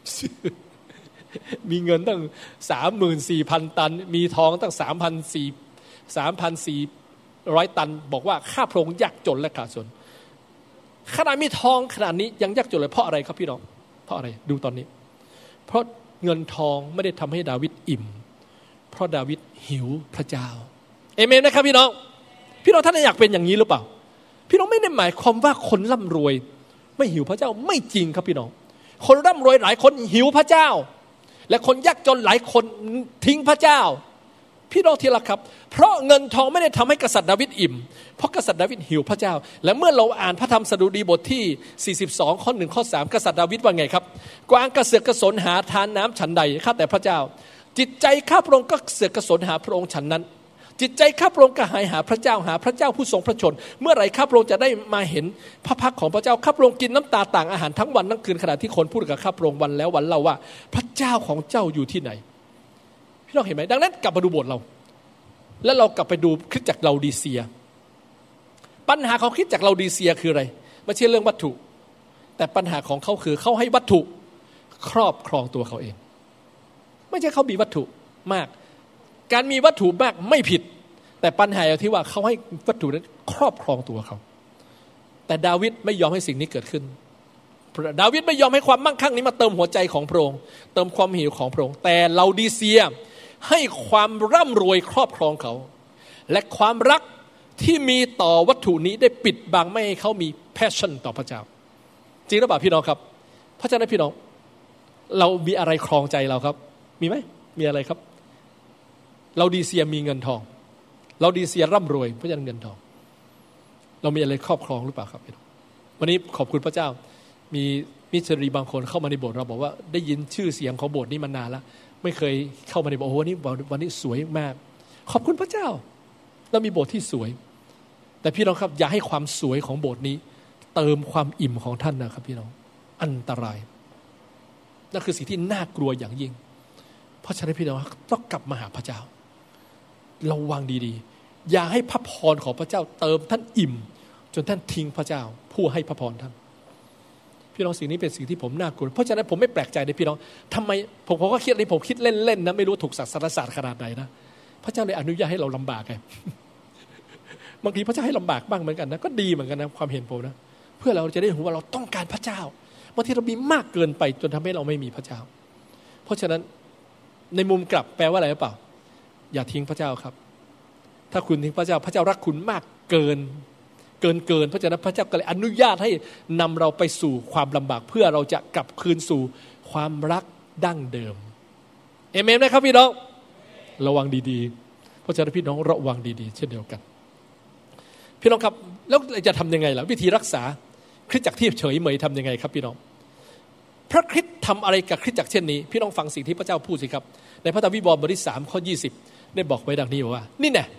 มีเงินตั้ง สามหมื่นสี่พัน ตันมีทองตั้ง สามพันสี่ร้อย ตันบอกว่าข้าพระองค์ยากจนและขัดสนขนาดมีทองขนาดนี้ยังยากจนเลยเพราะอะไรครับพี่น้องเพราะอะไรดูตอนนี้เพราะเงินทองไม่ได้ทำให้ดาวิดอิ่มเพราะดาวิดหิวพระเจ้าเอเมนนะครับพี่น้องพี่น้องท่านอยากเป็นอย่างนี้หรือเปล่าพี่น้องไม่ได้หมายความว่าคนร่ำรวยไม่หิวพระเจ้าไม่จริงครับพี่น้องคนร่ำรวยหลายคนหิวพระเจ้าและคนยากจนหลายคนทิ้งพระเจ้าพี่น้องที่รักครับเพราะเงินทองไม่ได้ทำให้กษัตริย์ดาวิดอิ่มเพราะกษัตริย์ดาวิดหิวพระเจ้าและเมื่อเราอ่านพระธรรมสดุดีบทที่สี่สิบสองข้อหนึ่งข้อสามกษัตริย์ดาวิดว่าไงครับกวางกระเสือกกระสนหาทานน้ำฉันใดข้าแต่พระเจ้าจิตใจข้าพระองค์ก็เสือกกระสนหาพระองค์ฉันนั้นจิตใจข้าพระองค์กระหายหาพระเจ้าหาพระเจ้าผู้ทรงพระชนเมื่อไหร่ข้าพระองค์จะได้มาเห็นพระพักของพระเจ้าข้าพระองค์กินน้ำตาต่างอาหารทั้งวันทั้งคืนขณะที่คนพูดกับข้าพระองค์วันแล้ววันเล่าว่าพระเจ้าของเจ้าอยู่ที่ไหนพี่น้องเห็นไหมดังนั้นกลับมาดูบทเราแล้วเรากลับไปดูคริสตจักรลาดีเซียปัญหาของคริสตจักรลาดีเซียคืออะไรไม่ใช่เรื่องวัตถุแต่ปัญหาของเขาคือเขาให้วัตถุครอบครองตัวเขาเองไม่ใช่เขามีวัตถุมากการมีวัตถุมากไม่ผิดแต่ปัญหาอยู่ที่ว่าเขาให้วัตถุนั้นครอบครองตัวเขาแต่ดาวิดไม่ยอมให้สิ่งนี้เกิดขึ้นดาวิดไม่ยอมให้ความมั่งคั่งนี้มาเติมหัวใจของพระองค์เติมความหิวของพระองค์แต่ลาดีเซียให้ความร่ำรวยครอบครองเขาและความรักที่มีต่อวัตถุนี้ได้ปิดบังไม่ให้เขามี passion ต่อพระเจ้าจริงหรือเปล่าพี่น้องครับเพราะฉะนั้นพี่น้องเรามีอะไรครองใจเราครับมีไหมมีอะไรครับลาดีเซียมีเงินทองลาดีเซียร่ำรวยเพราะฉะนั้นเงินทองเรามีอะไรครอบครองหรือเปล่าครับพี่น้องวันนี้ขอบคุณพระเจ้ามีมิชชันนารีบางคนเข้ามาในโบสถ์เราบอกว่าได้ยินชื่อเสียงของโบสถ์นี้มานานแล้วไม่เคยเข้ามาในโบสถ์โอ้โหวันนี้วันนี้สวยมากขอบคุณพระเจ้าเรามีโบสถ์ที่สวยแต่พี่น้องครับอย่าให้ความสวยของโบสถ์นี้เติมความอิ่มของท่านนะครับพี่น้องอันตรายนั่นคือสิ่งที่น่ากลัวอย่างยิ่งเพราะฉะนั้นพี่น้องต้องกลับมาหาพระเจ้าระวังดีๆอย่าให้พระพรของพระเจ้าเติมท่านอิ่มจนท่านทิ้งพระเจ้าผู้ให้พระพรท่านพี่น้องสิ่งนี้เป็นสิ่งที่ผมน่ากลัวเพราะฉะนั้นผมไม่แปลกใจเลยพี่น้องทำไมผมผมก็คิดนี่ผมคิดเล่นๆนะไม่รู้ถูกศาสนศาสตร์ขนาดไหนนะพระเจ้าเลยอนุญาตให้เราลำบากไง บางทีพระเจ้าให้ลำบากบ้างเหมือนกันนะก็ดีเหมือนกันนะความเห็นผมนะเพื่อเราจะได้รู้ว่าเราต้องการพระเจ้าบางทีเรามีมากเกินไปจนทำให้เราไม่มีพระเจ้าเพราะฉะนั้นในมุมกลับแปลว่าอะไรหรือเปล่าอย่าทิ้งพระเจ้าครับถ้าคุณทิ้งพระเจ้าพระเจ้ารักคุณมากเกินเกินเกินเพราะฉะนั้นพระเจ้าก็เลยอนุญาตให้นำเราไปสู่ความลำบากเพื่อเราจะกลับคืนสู่ความรักดั้งเดิมเอเมนไหมครับพี่น้องระวังดีๆเพราะฉะนั้นพี่น้องระวังดีๆเช่นเดียวกันพี่น้องครับแล้วจะทำยังไงล่ะวิธีรักษาคริสตจักรที่เฉยเมยทำยังไงครับพี่น้องพระคริสต์ทำอะไรกับคริสตจักรเช่นนี้พี่น้องฟังสิ่งที่พระเจ้าพูดสิครับในพระธรรมวิวรณ์บทที่สามข้อยี่สิบได้บอกไว้ดังนี้ว่านี่แน่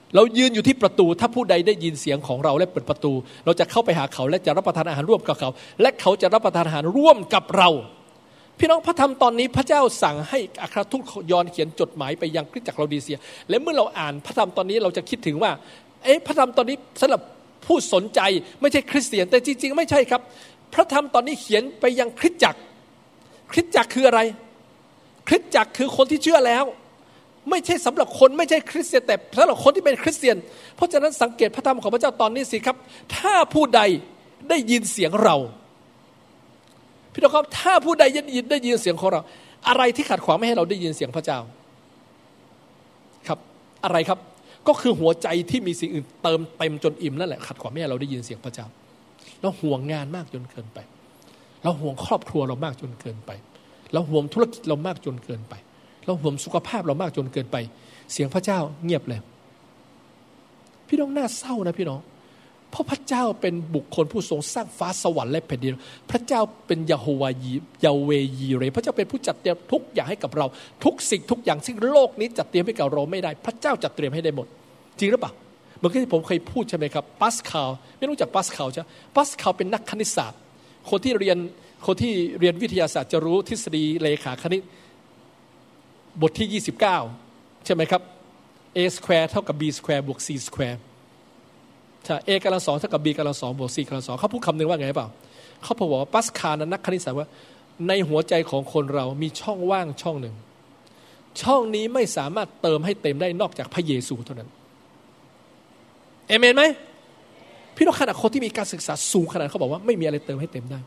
เรายืนอยู่ที่ประตูถ้าผู้ใดได้ยินเสียงของเราและเปิดประตูเราจะเข้าไปหาเขาและจะรับประทานอาหารร่วมกับเขาและเขาจะรับประทานอาหารร่วมกับเราพี่น้องพระธรรมตอนนี้พระเจ้าสั่งให้อัครทูตยอห์นเขียนจดหมายไปยังคริสตจักรลาโอดิเซียและเมื่อเราอ่านพระธรรมตอนนี้เราจะคิดถึงว่าเอ๊ะพระธรรมตอนนี้สำหรับผู้สนใจไม่ใช่คริสเตียนแต่จริงๆไม่ใช่ครับพระธรรมตอนนี้เขียนไปยังคริสตจักรคริสตจักรคืออะไรคริสตจักรคือคนที่เชื่อแล้วไม่ใช่สำหรับคนไม่ใช่คริสเตียนแต่สำหรับคนที่เป็นคริสเตียนเพราะฉะนั้นสังเกตพระธรรมของพระเจ้าตอนนี้สิครับถ้าผู้ใดได้ยินเสียงเราพี่น้องครับถ้าผู้ใดได้ยินได้ยินเสียงของเราอะไรที่ขัดขวางไม่ให้เราได้ยินเสียงพระเจ้าครับอะไรครับก็คือหัวใจที่มีสิ่งอื่นเติมเต็มจนอิ่มนั่นแหละขัดขวางไม่ให้เราได้ยินเสียงพระเจ้าเราห่วงงานมากจนเกินไปเราห่วงครอบครัวเรามากจนเกินไปเราห่วงธุรกิจเรามากจนเกินไปเราห่วงสุขภาพเรามากจนเกินไปเสียงพระเจ้าเงียบเลยพี่น้องน่าเศร้านะพี่น้องเพราะพระเจ้าเป็นบุคคลผู้ทรงสร้างฟ้าสวรรค์และแผ่นดินพระเจ้าเป็นยะโฮวายียาเวยีเรพระเจ้าเป็นผู้จัดเตรียมทุกอย่างให้กับเราทุกสิ่งทุกอย่างซึ่งโลกนี้จัดเตรียมให้กับเราไม่ได้พระเจ้าจัดเตรียมให้ได้หมดจริงหรือเปล่าเมื่อกี้ที่ผมเคยพูดใช่ไหมครับปาสคาลไม่รู้จักปาสคาลใช่ปาสคาลเป็นนักคณิตศาสตร์คนที่เรียนคนที่เรียนวิทยาศาสตร์จะรู้ทฤษฎีเลขาคณิตบทที่ยี่สิบเก้าใช่ไหมครับ a square เท่ากับ b square บวก c square ใช่ a กำลังสองเท่ากับ b กำลังสองบวก c กำลังสองเขาพูดคำหนึ่งว่าไงเปล่าเขาบอกว่าปาสคาลนักคณิตศาสตร์ว่าในหัวใจของคนเรามีช่องว่างช่องหนึ่งช่องนี้ไม่สามารถเติมให้เต็มได้นอกจากพระเยซูเท่านั้นเอเมนไหมพี่น้องขนาดคนที่มีการศึกษาสูงขนาดเขาบอกว่าไม่มีอะไรเติมให้เต็มได้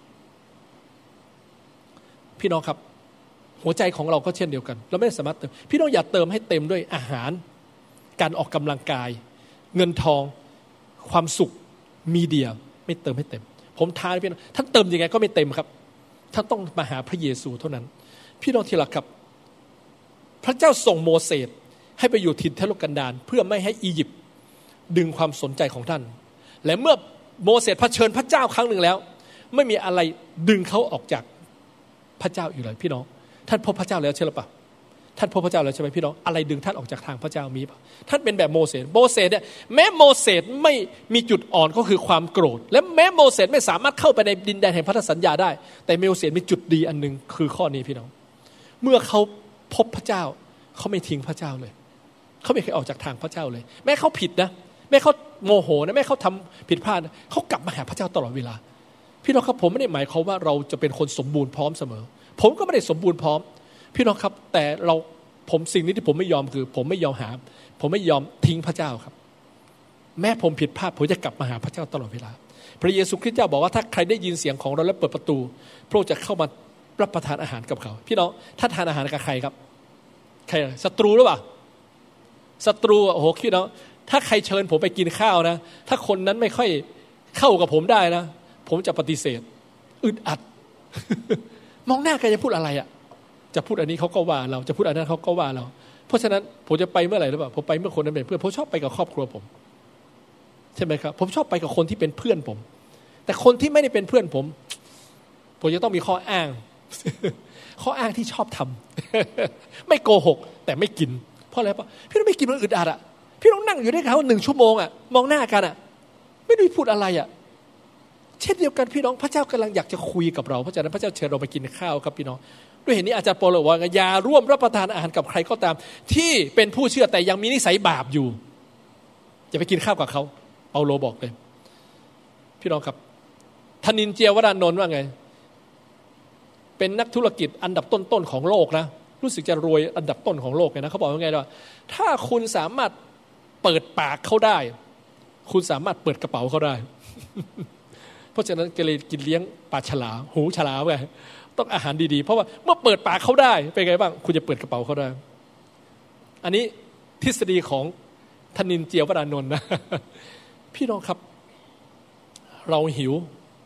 พี่น้องครับหัวใจของเราก็เช่นเดียวกันเราไม่สามารถเติมพี่น้องอย่าเติมให้เต็มด้วยอาหารการออกกำลังกายเงินทองความสุขมีเดียไม่เติมให้เต็มผมท้าพี่น้องท่านเติมยังไงก็ไม่เต็มครับท่านต้องมาหาพระเยซูเท่านั้นพี่น้องที่รักครับพระเจ้าส่งโมเสสให้ไปอยู่ถิ่นทุรกันดารเพื่อไม่ให้อียิปต์ดึงความสนใจของท่านและเมื่อโมเสสเผชิญพระเจ้าครั้งหนึ่งแล้วไม่มีอะไรดึงเขาออกจากพระเจ้าอีกเลยพี่น้องท่านพบพระเจ้าแล้วใช่หรือเปล่าท่านพบพระเจ้าแล้วใช่ไหมพี่น้องอะไรดึงท่านออกจากทางพระเจ้ามีป่ะท่านเป็นแบบโมเสสโมเสสเนี่ยแม้โมเสสไม่มีจุดอ่อนก็คือความโกรธและแม้โมเสสไม่สามารถเข้าไปในดินแดนแห่งพันธสัญญาได้แต่โมเสสมีจุดดีอันนึงคือข้อนี้พี่น้องเมื่อเขาพบพระเจ้าเขาไม่ทิ้งพระเจ้าเลยเขาไม่เคยออกจากทางพระเจ้าเลยแม้เขาผิดนะแม้เขาโมโหนะแม้เขาทำผิดพลาดเขากลับมาหาพระเจ้าตลอดเวลาพี่น้องครับผมไม่ได้หมายความว่าเราจะเป็นคนสมบูรณ์พร้อมเสมอผมก็ไม่ได้สมบูรณ์พร้อมพี่น้องครับแต่เราผมสิ่งนี้ที่ผมไม่ยอมคือผมไม่ยอมหาผมไม่ยอมทิ้งพระเจ้าครับแม้ผมผิดพลาดผมจะกลับมาหาพระเจ้าตลอดเวลาพระเยซูคริสต์เจ้าบอกว่าถ้าใครได้ยินเสียงของเราและเปิดประตูพระองค์จะเข้ามารับประทานอาหารกับเขาพี่น้องถ้าทานอาหารกับใครครับใครศัตรูหรือเปล่าศัตรูโอ้โหพี่น้องถ้าใครเชิญผมไปกินข้าวนะถ้าคนนั้นไม่ค่อยเข้ากับผมได้นะผมจะปฏิเสธอึดอัด มองหน้ากันจะพูดอะไรอ่ะจะพูดอันนี้เขาก็ว่าเราจะพูดอันนั้นเขาก็ว่าเราเพราะฉะนั้นผมจะไปเมื่อไหร่หรือเปล่าผมไปเมื่อคนนั้นเป็นเพื่อนผมชอบไปกับครอบครัวผมใช่ไหมครับผมชอบไปกับคนที่เป็นเพื่อนผมแต่คนที่ไม่ได้เป็นเพื่อนผมผมจะต้องมีข้ออ้าง ข้ออ้างที่ชอบทำ ไม่โกหกแต่ไม่กินเพราะอะไรป่ะพี่ต้องไม่กินมันอึดอัดอ่ะพี่ต้องนั่งอยู่ด้วยกันหนึ่งชั่วโมงอ่ะมองหน้ากันอ่ะไม่ได้พูดอะไรอ่ะเช่นเดียวกันพี่น้องพระเจ้ากำลังอยากจะคุยกับเราเพราะฉะนั้นพระเจ้าเชิญเราไปกินข้าวครับพี่น้องด้วยเหตุนี้อาจารย์เปาโลบอกว่าอย่าร่วมรับประทานอาหารกับใครก็ตามที่เป็นผู้เชื่อแต่ยังมีนิสัยบาปอยู่อย่าไปกินข้าวกับเขาเปาโลบอกเลยพี่น้องครับธนินเจียวรานนท์ว่าไงเป็นนักธุรกิจอันดับต้นๆของโลกนะรู้สึกจะรวยอันดับต้นของโลกเลยนะเขาบอกว่าไงว่าถ้าคุณสามารถเปิดปากเขาได้คุณสามารถเปิดกระเป๋าเขาได้ เพราะฉะนั้นก็เลยกินเลี้ยงปลาฉลามหูฉลามไงต้องอาหารดีๆเพราะว่าเมื่อเปิดปากเขาได้เป็นไงบ้างคุณจะเปิดกระเป๋าเขาได้อันนี้ทฤษฎีของธนินเจียววรานนท์นะ พี่น้องครับเราหิว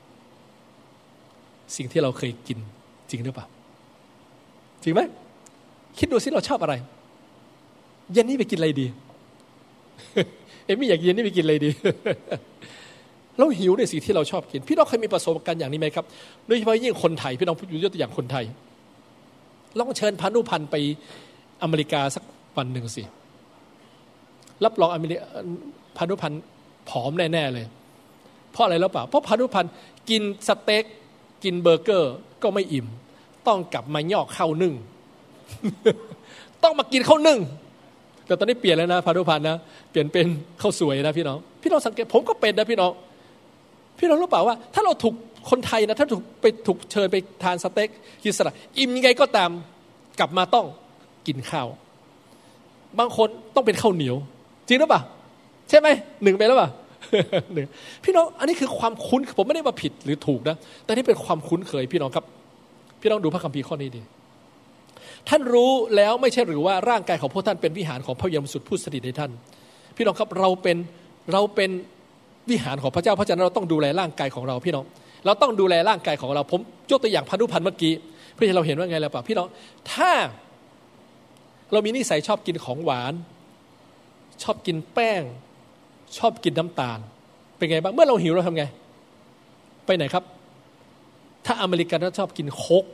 สิ่งที่เราเคยกินจริงหรือเปล่าจริงไหมคิดดูสิเราชอบอะไรเย็นนี้ไปกินอะไรดี เอ็มมี่อยากเย็นนี้ไปกินอะไรดี เราหิวในสิ่งที่เราชอบกินพี่น้องเคยมีประสบการณ์อย่างนี้ไหมครับโดยเฉพาะยิ่งคนไทยพี่น้องยกตัวอย่างคนไทยลองเชิญพานุพันธ์ไปอเมริกาสักวันหนึ่งสิรับรองอเมริพานุพันธ์ผอมแน่ๆเลยเพราะอะไรแล้วเปล่าเพราะพานุพันธ์กินสเต็กกินเบอร์เกอร์ก็ไม่อิ่มต้องกลับมาย่อข้าวนึ่ง ต้องมากินข้าวนึ่งแต่ตอนนี้เปลี่ยนแล้วนะพานุพันธ์นะเปลี่ยนเป็นข้าวสวยนะพี่น้องพี่น้องสังเกตผมก็เป็นนะพี่น้องพี่น้องรู้เปล่าว่าถ้าเราถูกคนไทยนะถ้าถูกไปถูกเชิญไปทานสเต็กกินสลัดอิ่มยังไงก็ตามกลับมาต้องกินข้าวบางคนต้องเป็นข้าวเหนียวจริงหรือเปล่าใช่ไหมหนึ่งไปแล้วเปล่า หนึ่งพี่น้องอันนี้คือความคุ้นผมไม่ได้มาผิดหรือถูกนะแต่นี่เป็นความคุ้นเคยพี่น้องครับพี่น้องดูพระคัมภีร์ข้อนี้ดีท่านรู้แล้วไม่ใช่หรือว่าร่างกายของพวกท่านเป็นวิหารของพระยมสุดผู้สถิตในท่านพี่น้องครับเราเป็นเราเป็นวิหารของพระเจ้าเพราะฉะนั้นเราต้องดูแลร่างกายของเราพี่น้องเราต้องดูแลร่างกายของเราผมยกตัวอย่างพานุพันธ์เมื่อกี้เพื่อให้เราเห็นว่าไงแล้วป่ะพี่น้องถ้าเรามีนิสัยชอบกินของหวานชอบกินแป้งชอบกินน้ำตาลเป็นไงบ้างเมื่อเราหิวเราทำไงไปไหนครับถ้าอเมริกันเราชอบกินโค้ก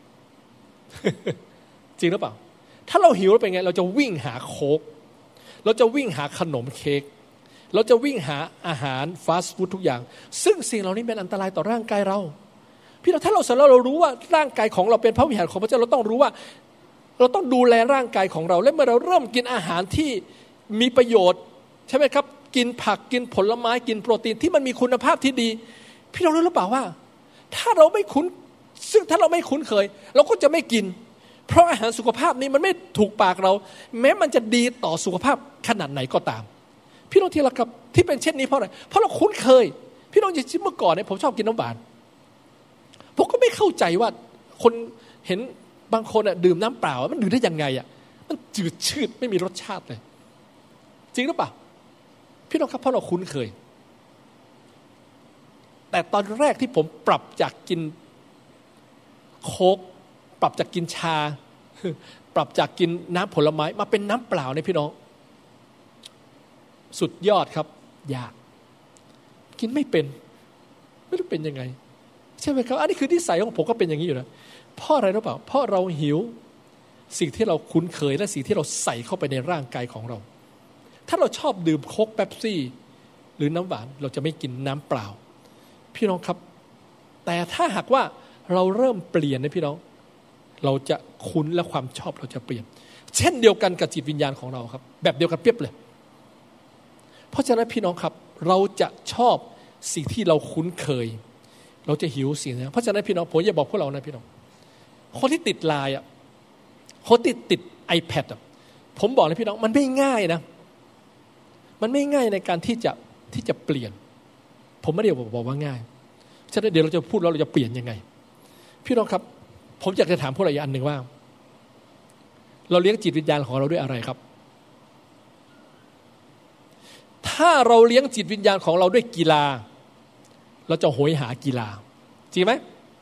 จริงหรือเปล่าถ้าเราหิวเราเป็นไงเราจะวิ่งหาโค้กเราจะวิ่งหาขนมเค้กเราจะวิ่งหาอาหารฟาสต์ฟู้ดทุกอย่างซึ่งสิ่งเหล่านี้เป็นอันตรายต่อร่างกายเราพี่เราถ้าเราสำหรับเรารู้ว่าร่างกายของเราเป็นพระวิหารของพระเจ้าเราต้องรู้ว่าเราต้องดูแลร่างกายของเราและเมื่อเราเริ่มกินอาหารที่มีประโยชน์ใช่ไหมครับกินผักกินผลไม้กินโปรตีนที่มันมีคุณภาพที่ดีพี่เรารู้หรือเปล่าว่าถ้าเราไม่คุ้นซึ่งถ้าเราไม่คุ้นเคยเราก็จะไม่กินเพราะอาหารสุขภาพนี้มันไม่ถูกปากเราแม้มันจะดีต่อสุขภาพขนาดไหนก็ตามพี่น้องที่รักครับที่เป็นเช่นนี้เพราะอะไรเพราะเราคุ้นเคยพี่น้องจะชิมเมื่อก่อนเนี่ยผมชอบกินน้ำหวานผมก็ไม่เข้าใจว่าคนเห็นบางคนอ่ะดื่มน้ำเปล่ามันดื่มได้ยังไงอ่ะมันจืดชืดไม่มีรสชาติเลยจริงหรือเปล่าพี่น้องครับเพราะเราคุ้นเคยแต่ตอนแรกที่ผมปรับจากกินโค้กปรับจากกินชาปรับจากกินน้ำผลไม้มาเป็นน้ำเปล่าเนี่ยพี่น้องสุดยอดครับยากกินไม่เป็นไม่รู้เป็นยังไงใช่ไหมครับอันนี้คือนิสัยของผมก็เป็นอย่างนี้อยู่นะเพราะอะไรรู้เปล่าเพราะเราหิวสิ่งที่เราคุ้นเคยและสิ่งที่เราใส่เข้าไปในร่างกายของเราถ้าเราชอบดื่มโค้กเป๊ปซี่หรือน้ำหวานเราจะไม่กินน้ำเปล่าพี่น้องครับแต่ถ้าหากว่าเราเริ่มเปลี่ยนนะพี่น้องเราจะคุ้นและความชอบเราจะเปลี่ยนเช่นเดียวกันกับจิตวิญญาณของเราครับแบบเดียวกันเปรียบเลยเพราะฉะนั้นพี่น้องครับเราจะชอบสิ่งที่เราคุ้นเคยเราจะหิวสิ่งนั้นเพราะฉะนั้นพี่น้องผมจะบอกพวกเรานะพี่น้องคนที่ติดไลน์อ่ะคนติดติด iPad อ่ะผมบอกเลยพี่น้องมันไม่ง่ายนะมันไม่ง่ายในการที่จะที่จะเปลี่ยนผมไม่ได้บอกบอกว่าง่ายฉะนั้นเดี๋ยวเราจะพูดแล้วเราจะเปลี่ยนยังไงพี่น้องครับผมอยากจะถามพวกเราอีกอันหนึ่งว่าเราเลี้ยงจิตวิญญาณของเราด้วยอะไรครับถ้าเราเลี้ยงจิตวิญญาณของเราด้วยกีฬาเราจะโหยหากีฬาจริงไหม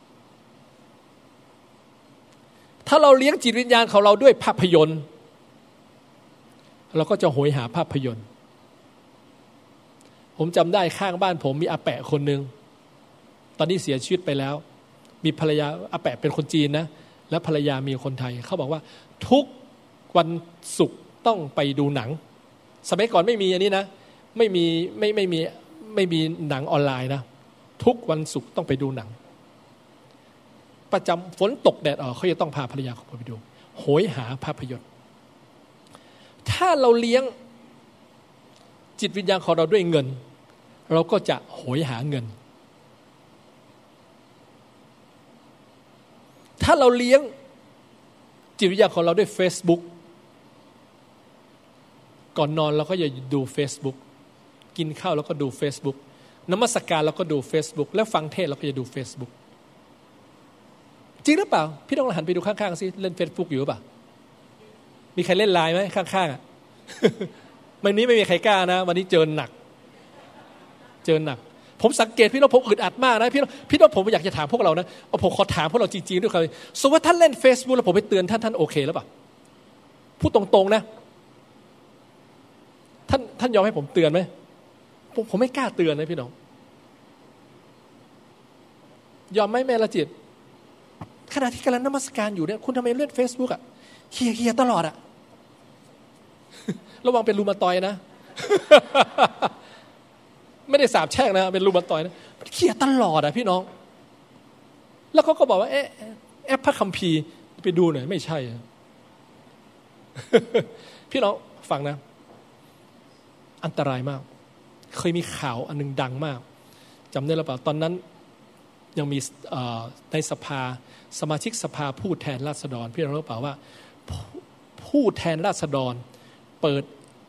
ถ้าเราเลี้ยงจิตวิญญาณของเราด้วยภาพยนตร์เราก็จะโหยหาภาพยนตร์ผมจำได้ข้างบ้านผมมีอาแปะคนหนึ่งตอนนี้เสียชีวิตไปแล้วมีภรรยาอาแปะเป็นคนจีนนะและภรรยามีคนไทยเขาบอกว่าทุกวันศุกร์ต้องไปดูหนังสมัยก่อนไม่มีอันนี้นะไม่มีไม่ไม่มีไม่มีหนังออนไลน์นะทุกวันศุกร์ต้องไปดูหนังประจำฝนตกแดดออกเขาจะต้องพาภรรยาเขาไปดูโหยหาภาพยนตร์ถ้าเราเลี้ยงจิตวิญญาณของเราด้วยเงินเราก็จะโหยหาเงินถ้าเราเลี้ยงจิตวิญญาณของเราด้วย Facebook ก่อนนอนเราก็อย่าดู Facebook กินข้าวแล้วก็ดู Facebook นมัสการเราก็ดู Facebook แล้วฟังเทศเราก็จะดู Facebook จริงหรือเปล่าพี่ต้องหันไปดูข้างๆสิเล่น Facebook อยู่หรือเปล่ามีใครเล่นไลน์ไหมข้างๆอ่ะ วันนี้ไม่มีใครกล้านะวันนี้เจอหนักเจอหนักผมสังเกตพี่น้องผมอึดอัดมากนะพี่น้องพี่น้องผมอยากจะถามพวกเรานะเอาผมขอถามพวกเราจริงๆด้วยครับสมมติว่าท่านเล่น Facebook แล้วผมไปเตือนท่านท่านโอเคหรือเปล่าพูดตรงๆนะท่านท่านยอมให้ผมเตือนไหมผมผมไม่กล้าเตือนนะพี่น้องยอมไหมแม่ละจิตขณะที่กำลังนมัสการอยู่เนี่ยคุณทำไมเล่น Facebook อ่ะเฮียเฮียตลอดอ่ะระวังเป็นรูมาตอยนะไม่ได้สาบแช่งนะเป็นรูปต่อยนะเขี่ยตลอดอ่ะพี่น้องแล้วเขาก็บอกว่าเอ๊ะแอปพระคัมภีร์ไปดูหน่อยไม่ใช่ พี่น้องฟังนะอันตรายมากเคยมีข่าวอันนึงดังมากจำได้หรือเปล่าตอนนั้นยังมีในสภาสมาชิกสภาผู้แทนราษฎรพี่น้องรู้เปล่าว่าผู้แทนราษฎรเปิด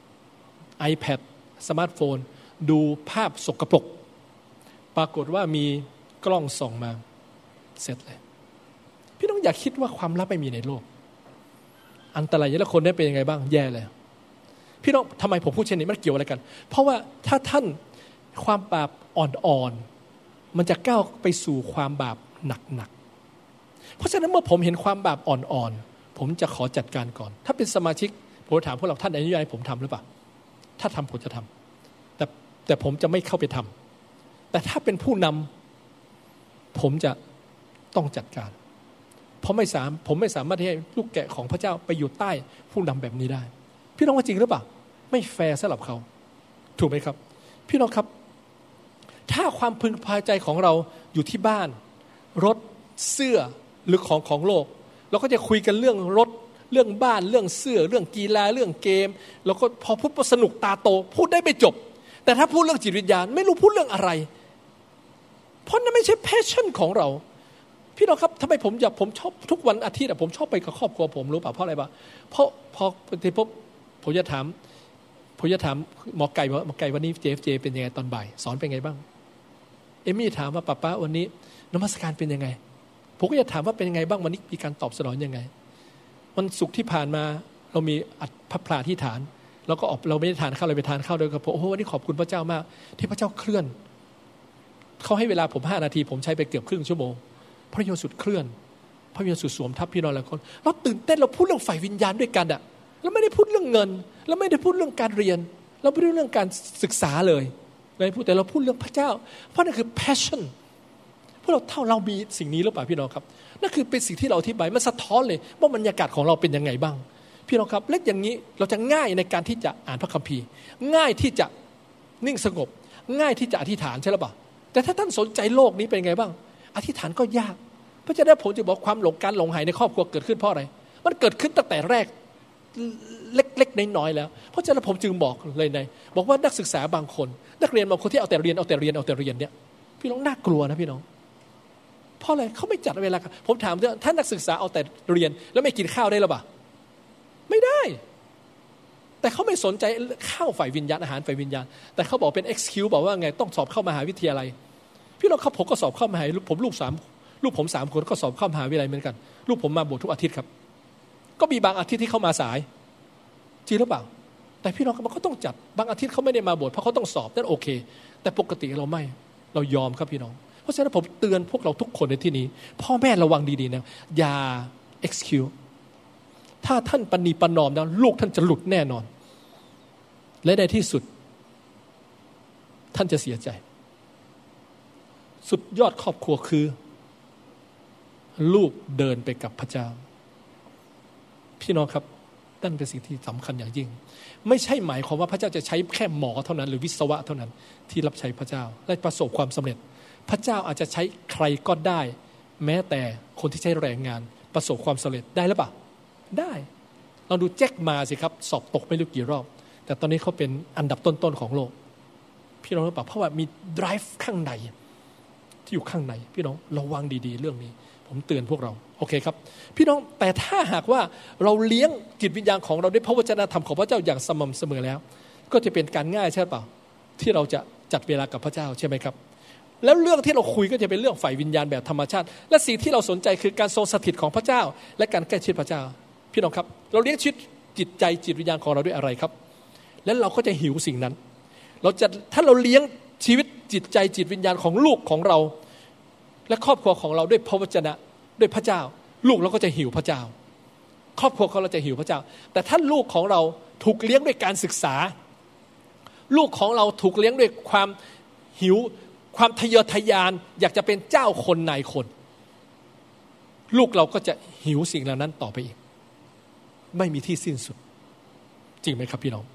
iPad สมาร์ทโฟนดูภาพสกปรกปรากฏว่ามีกล้องส่องมาเสร็จเลยพี่น้องอย่าคิดว่าความลับไม่มีในโลกอันตรายแล้วคนได้เป็นยังไงบ้างแย่เลยพี่น้องทำไมผมพูดเช่นนี้มันเกี่ยวอะไรกันเพราะว่าถ้าท่านความบาปอ่อนๆมันจะก้าวไปสู่ความบาปหนักๆเพราะฉะนั้นเมื่อผมเห็นความบาปอ่อนๆผมจะขอจัดการก่อนถ้าเป็นสมาชิกผมถามพวกเราท่านอนุญาตให้ผมทำหรือเปล่าถ้าทำผมจะทำแต่แต่ผมจะไม่เข้าไปทำแต่ถ้าเป็นผู้นำผมจะต้องจัดการเพราะไม่สามผมไม่สามารถที่ให้ลูกแกะของพระเจ้าไปอยู่ใต้ผู้นำแบบนี้ได้พี่น้องว่าจริงหรือเปล่าไม่แฟร์สำหรับเขาถูกไหมครับพี่น้องครับถ้าความพึงพอใจของเราอยู่ที่บ้านรถเสื้อหรือของของโลกเราก็จะคุยกันเรื่องรถเรื่องบ้านเรื่องเสื้อเรื่องกีฬาเรื่องเกมแล้วก็พอพูดสนุกตาโตพูดได้ไม่จบแต่ถ้าพูดเรื่องจิตวิญญาณไม่รู้พูดเรื่องอะไรเพราะนั่นไม่ใช่แพชชั่นของเราพี่น้องครับทำไมผมอยากผมชอบทุกวันอาทิตย์ผมชอบไปกับครอบครัวผมรู้ป่ะเพราะอะไรป่ะเพราะพอที่พบผมจะถามผมจะถามหมอไก่ว่าหมอไก่วันนี้ เจ เอฟ เจ เป็นยังไงตอนบ่ายสอนเป็นไงบ้างเอมี่ถามว่าป้าป้าวันนี้นมัสการเป็นยังไงผมก็จะถามว่าเป็นยังไงบ้างวันนี้มีการตอบสนองยังไงวันศุกร์ที่ผ่านมาเรามีอัดพระพลาที่ฐานแล้วก็ออกเราไม่ได้ทานข้าวเราไปทานข้าวด้วยกับผมโอ้โหวันนี้ขอบคุณพระเจ้ามากที่พระเจ้าเคลื่อนเขาให้เวลาผมห้านาทีผมใช้ไปเกือบครึ่งชั่วโมงพระโยสุดเคลื่อนพระโยสุดสวมทับพี่น้องหลายคนเราตื่นเต้นเราพูดเรื่องฝ่ายวิญญาณด้วยกันอะแล้วไม่ได้พูดเรื่องเงินแล้วไม่ได้พูดเรื่องการเรียนเราไม่ได้พูดเรื่องการศึกษาเลยเลยพูดแต่เราพูดเรื่องพระเจ้าเพราะนั่นคือ passion พวกเราเท่าเรามีสิ่งนี้หรือเปล่าพี่น้องครับนั่นคือเป็นสิ่งที่เราอธิบายมันสะท้อนเลยว่าบรรยากาศของเราเป็นยังไงบ้างพี่น้องครับเล็กอย่างนี้เราจะง่ายในการที่จะอ่านพระคัมภีร์ง่ายที่จะนิ่งสงบง่ายที่จะอธิษฐานใช่หรือเปล่าแต่ถ้าท่านสนใจโลกนี้เป็นไงบ้างอธิษฐานก็ยากเพราะฉะนั้นผมจะบอกความหลงการหลงหายในครอบครัวเกิดขึ้นเพราะอะไรมันเกิดขึ้นตั้งแต่แรกเล็กๆน้อยๆแล้วเพราะฉะนั้นผมจึงบอกเลยในบอกว่านักศึกษาบางคนนักเรียนบางคนที่เอาแต่เรียนเอาแต่เรียนเอาแต่เรียนเนี่ยพี่น้องน่ากลัวนะพี่น้องเพราะอะไรเขาไม่จัดเวลาผมถามว่าถ้านักศึกษาเอาแต่เรียนแล้วไม่กินข้าวได้หรือเปล่าไม่ได้แต่เขาไม่สนใจข้าวฝ่ายวิญญาณอาหารฝ่ายวิญญาณแต่เขาบอกเป็น excuse บอกว่าไงต้องสอบเข้ามหาวิทยาลัยพี่น้องครับผมก็สอบเข้ามหาวิทยาลัยผมลูกสามลูกผมสามคนก็สอบเข้ามหาวิทยาลัยเหมือนกันลูกผมมาโบสถ์ทุกอาทิตย์ครับก็มีบางอาทิตย์ที่เขามาสายจริงหรือเปล่าแต่พี่น้องมันก็ต้องจัดบางอาทิตย์เขาไม่ได้มาโบสถ์เพราะเขาต้องสอบนั่นโอเคแต่ปกติเราไม่เรายอมครับพี่น้องเพราะฉะนั้นผมเตือนพวกเราทุกคนในที่นี้พ่อแม่ระวังดีๆนะอย่า excuse ถ้าท่านปณีประนอมนะลูกท่านจะหลุดแน่นอนและในที่สุดท่านจะเสียใจสุดยอดครอบครัวคือลูกเดินไปกับพระเจ้าพี่น้องครับนั่นเป็นสิ่งที่สำคัญอย่างยิ่งไม่ใช่หมายความว่าพระเจ้าจะใช้แค่หมอเท่านั้นหรือวิศวะเท่านั้นที่รับใช้พระเจ้าและประสบความสำเร็จพระเจ้าอาจจะใช้ใครก็ได้แม้แต่คนที่ใช้แรงงานประสบความสำเร็จได้หรือเปล่าได้ลองดูแจ็คมาสิครับสอบตกไม่รู้กี่รอบแต่ตอนนี้เขาเป็นอันดับต้นๆของโลกพี่น้องรู้เปล่าเพราะว่ามี drive ข้างในที่อยู่ข้างในพี่น้องระวังดีๆเรื่องนี้ผมเตือนพวกเราโอเคครับพี่น้องแต่ถ้าหากว่าเราเลี้ยงจิตวิญญาณของเราด้วยพระวจนะธรรมของพระเจ้าอย่างสม่ำเสมอแล้วก็จะเป็นการง่ายใช่เปล่าที่เราจะจัดเวลากับพระเจ้าใช่ไหมครับแล้วเรื่องที่เราคุยก็จะเป็นเรื่องฝ่ายวิญญาณแบบธรรมชาติและสิ่งที่เราสนใจคือการทรงสถิตของพระเจ้าและการใกล้ชิดพระเจ้าพี่น้องครับเราเลี้ยงชีวิตจิตใจจิตวิญญาณของเราด้วยอะไรครับแล้วเราก็จะหิวสิ่งนั้นเราจะถ้าเราเลี้ยงชีวิตจิตใจจิตวิญญาณของลูกของเราและครอบครัวของเราด้วยพระวจนะด้วยพระเจ้าลูกเราก็จะหิวพระเจ้าครอบครัวของเราจะหิวพระเจ้าแต่ถ้าลูกของเราถูกเลี้ยงด้วยการศึกษาลูกของเราถูกเลี้ยงด้วยความหิวความทะเยอทะยานอยากจะเป็นเจ้าคนนายคนลูกเราก็จะหิวสิ่งเหล่านั้นต่อไปอีกไม่มีที่สิ้นสุดจริงไหมครับพี่น้อง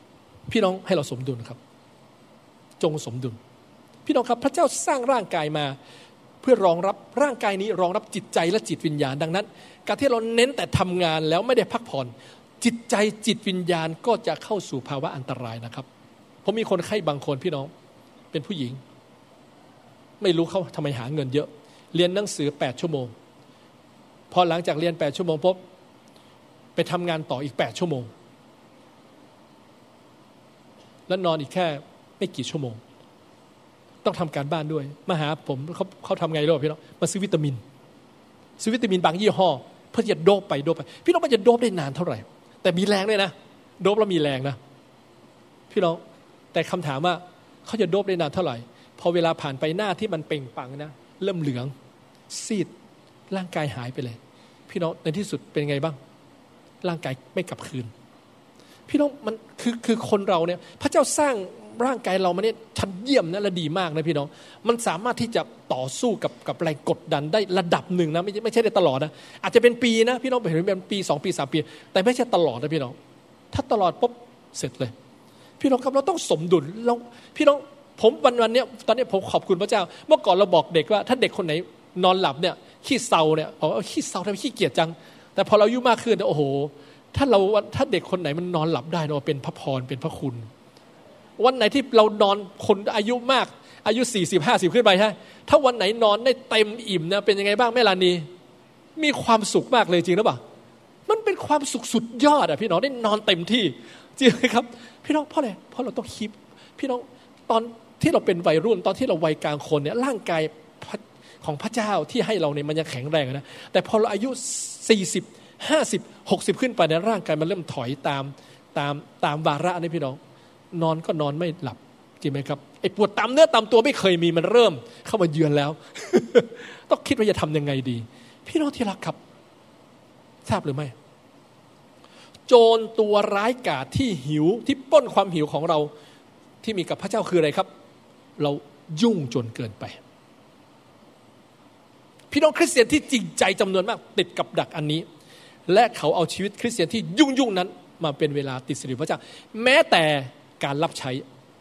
พี่น้องให้เราสมดุลครับจงสมดุลพี่น้องครับพระเจ้าสร้างร่างกายมาเพื่อรองรับร่างกายนี้รองรับจิตใจและจิตวิญญาณดังนั้นการที่เราเน้นแต่ทำงานแล้วไม่ได้พักผ่อนจิตใจจิตวิญญาณก็จะเข้าสู่ภาวะอันตรายนะครับผมมีคนไข้บางคนพี่น้องเป็นผู้หญิงไม่รู้เขาทำไมหาเงินเยอะเรียนหนังสือแปดชั่วโมงพอหลังจากเรียนแปดชั่วโมงปุ๊บไปทำงานต่ออีกแปดชั่วโมงแล้วนอนอีกแค่ไม่กี่ชั่วโมงต้องทำการบ้านด้วยมาหาผมเขาเขาทำไงรู้ป่ะพี่น้องมาซื้อวิตามินซื้อวิตามินบางยี่ห้อเพื่อจะโดบไปโดบไปพี่น้องมันจะโดบได้นานเท่าไหร่แต่มีแรงด้วยนะโดบแล้วมีแรงนะพี่น้องแต่คำถามว่าเขาจะโดบได้นานเท่าไหร่พอเวลาผ่านไปหน้าที่มันเปล่งปลั่งนะเริ่มเหลืองซีดร่างกายหายไปเลยพี่น้องในที่สุดเป็นไงบ้างร่างกายไม่กลับคืนพี่น้องมันคือคือคนเราเนี่ยพระเจ้าสร้างร่างกายเรามาเนี่ยชั้นเยี่ยมนะและดีมากนะพี่น้องมันสามารถที่จะต่อสู้กับกับแรงกดดันได้ระดับหนึ่งนะไม่ไม่ใช่ได้ตลอดนะอาจจะเป็นปีนะพี่น้องเห็นเป็นปีสองปีสามปีแต่ไม่ใช่ตลอดนะพี่น้องถ้าตลอดปุ๊บเสร็จเลยพี่น้องครับเราต้องสมดุลเราพี่น้องผมวันวันนี้ตอนนี้ผมขอบคุณพระเจ้าเมื่อก่อนเราบอกเด็กว่าถ้าเด็กคนไหนนอนหลับเนี่ยขี้เศร้าเนี่ยบอกว่าขี้เศร้าทำไมขี้เกียจจังแต่พอเราอายุมากขึ้นโอ้โหถ้าเราถ้าเด็กคนไหนมันนอนหลับได้เนาะเป็นพระพรเป็นพระคุณวันไหนที่เรานอนคนอายุมากอายุสี่สิบห้าสิบขึ้นไปฮะถ้าวันไหนนอนได้เต็มอิ่มนะเป็นยังไงบ้างแม่ลานีมีความสุขมากเลยจริงหรือเปล่ามันเป็นความสุขสุดยอดอ่ะพี่น้องได้นอนเต็มที่จริงไหมครับพี่น้องเพราะอะไรเพราะเราต้องคิดพี่น้องตอนที่เราเป็นวัยรุ่นตอนที่เราวัยกลางคนเนี่ยร่างกายของพระเจ้าที่ให้เราเนี่ยมันยังแข็งแรงนะแต่พอเราอายุสี่สิบ ห้าสิบ หกสิบขึ้นไปในร่างกายมันเริ่มถอยตามตามตามวาระนี่พี่น้องนอนก็นอนไม่หลับจริงไหมครับไอ้ปวดตามเนื้อตามตัวไม่เคยมีมันเริ่มเข้ามาเยือนแล้ว ต้องคิดว่าจะทำยังไงดีพี่น้องที่รักครับทราบหรือไม่โจรตัวร้ายกาจที่หิวที่ปล้นความหิวของเราที่มีกับพระเจ้าคืออะไรครับเรายุ่งจนเกินไปพี่น้องคริสเตียนที่จริงใจจำนวนมากติดกับดักอันนี้และเขาเอาชีวิตคริสเตียนที่ยุ่งยุ่งนั้นมาเป็นเวลาติดสนิทพระเจ้าแม้แต่การรับใช้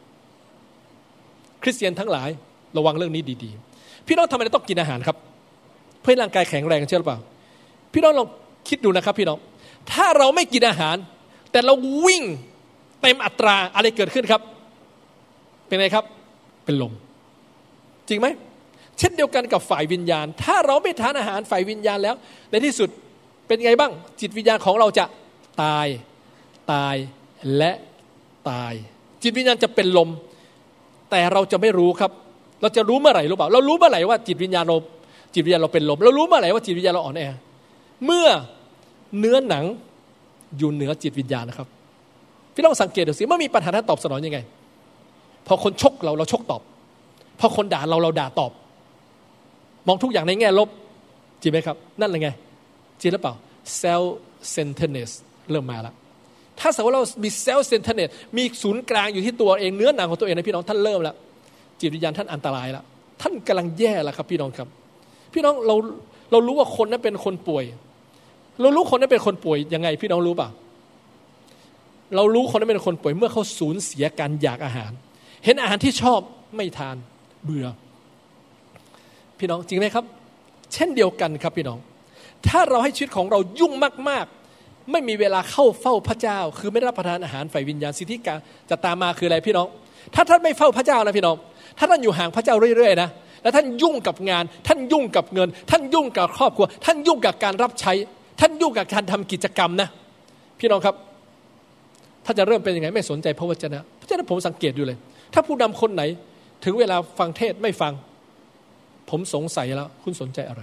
คริสเตียนทั้งหลายระวังเรื่องนี้ดีๆพี่น้องทำไมต้องกินอาหารครับเพื่อให้ร่างกายแข็งแรงใช่หรือเปล่าพี่น้องลองคิดดูนะครับพี่น้องถ้าเราไม่กินอาหารแต่เราวิ่งเต็มอัตราอะไรเกิดขึ้นครับเป็นไงครับเป็นลมจริงไหมเช่นเดียวกันกับฝ่ายวิญญาณถ้าเราไม่ทานอาหารฝ่ายวิญญาณแล้วในที่สุดเป็นไงบ้างจิตวิญญาณของเราจะตายตายและตายจิตวิญญาณจะเป็นลมแต่เราจะไม่รู้ครับเราจะรู้เมื่อไหร่รู้เปล่าเรารู้เมื่อไหร่ว่าจิตวิญญาณเราจิตวิญญาณเราเป็นลมเรารู้เมื่อไหร่ว่าจิตวิญญาณเราอ่อนแอเมื่อเนื้อหนังอยู่เหนือจิตวิญญาณนะครับพี่ต้องสังเกตดูสิเมื่อมีปัญหาท่านตอบสนองยังไงพอคนชกเราเราชกตอบพอคนด่าเราเราด่าตอบมองทุกอย่างในแง่ลบจริงไหมครับนั่นอะไรไงจริงหรือเปล่า self centeredness เริ่มมาแล้วถ้าสมมติเรามี self centeredness มีศูนย์กลางอยู่ที่ตัวเองเนื้อหนังของตัวเองนะพี่น้องท่านเริ่มแล้วจิตวิญญาณท่านอันตรายแล้วท่านกำลังแย่แล้วครับพี่น้องครับพี่น้องเราเรารู้ว่าคนนั้นเป็นคนป่วยเรารู้คนนั้นเป็นคนป่วยยังไงพี่น้องรู้ป่ะเรารู้คนนั้นเป็นคนป่วยเมื่อเขาสูญเสียการอยากอาหารเห็นอาหารที่ชอบไม่ทานเบื่อพี่น้องจริงไหมครับเช่นเดียวกันครับพี่น้องถ้าเราให้ชีวิตของเรายุ่งมากๆไม่มีเวลาเข้าเฝ้าพระเจ้าคือไม่รับประทานอาหารฝ่ายวิญญาณสิ่งที่จะตามมาคืออะไรพี่น้องถ้าท่านไม่เฝ้าพระเจ้านะพี่น้องถ้าท่านอยู่ห่างพระเจ้าเรื่อยๆนะแล้วท่านยุ่งกับงานท่านยุ่งกับเงินท่านยุ่งกับครอบครัวท่านยุ่งกับการรับใช้ท่านยุ่งกับการทำกิจกรรมนะพี่น้องครับถ้าจะเริ่มเป็นยังไงไม่สนใจพระวจนะเพราะฉะนั้นผมสังเกตดูเลยถ้าผู้นำคนไหนถึงเวลาฟังเทศไม่ฟังผมสงสัยแล้วคุณสนใจอะไร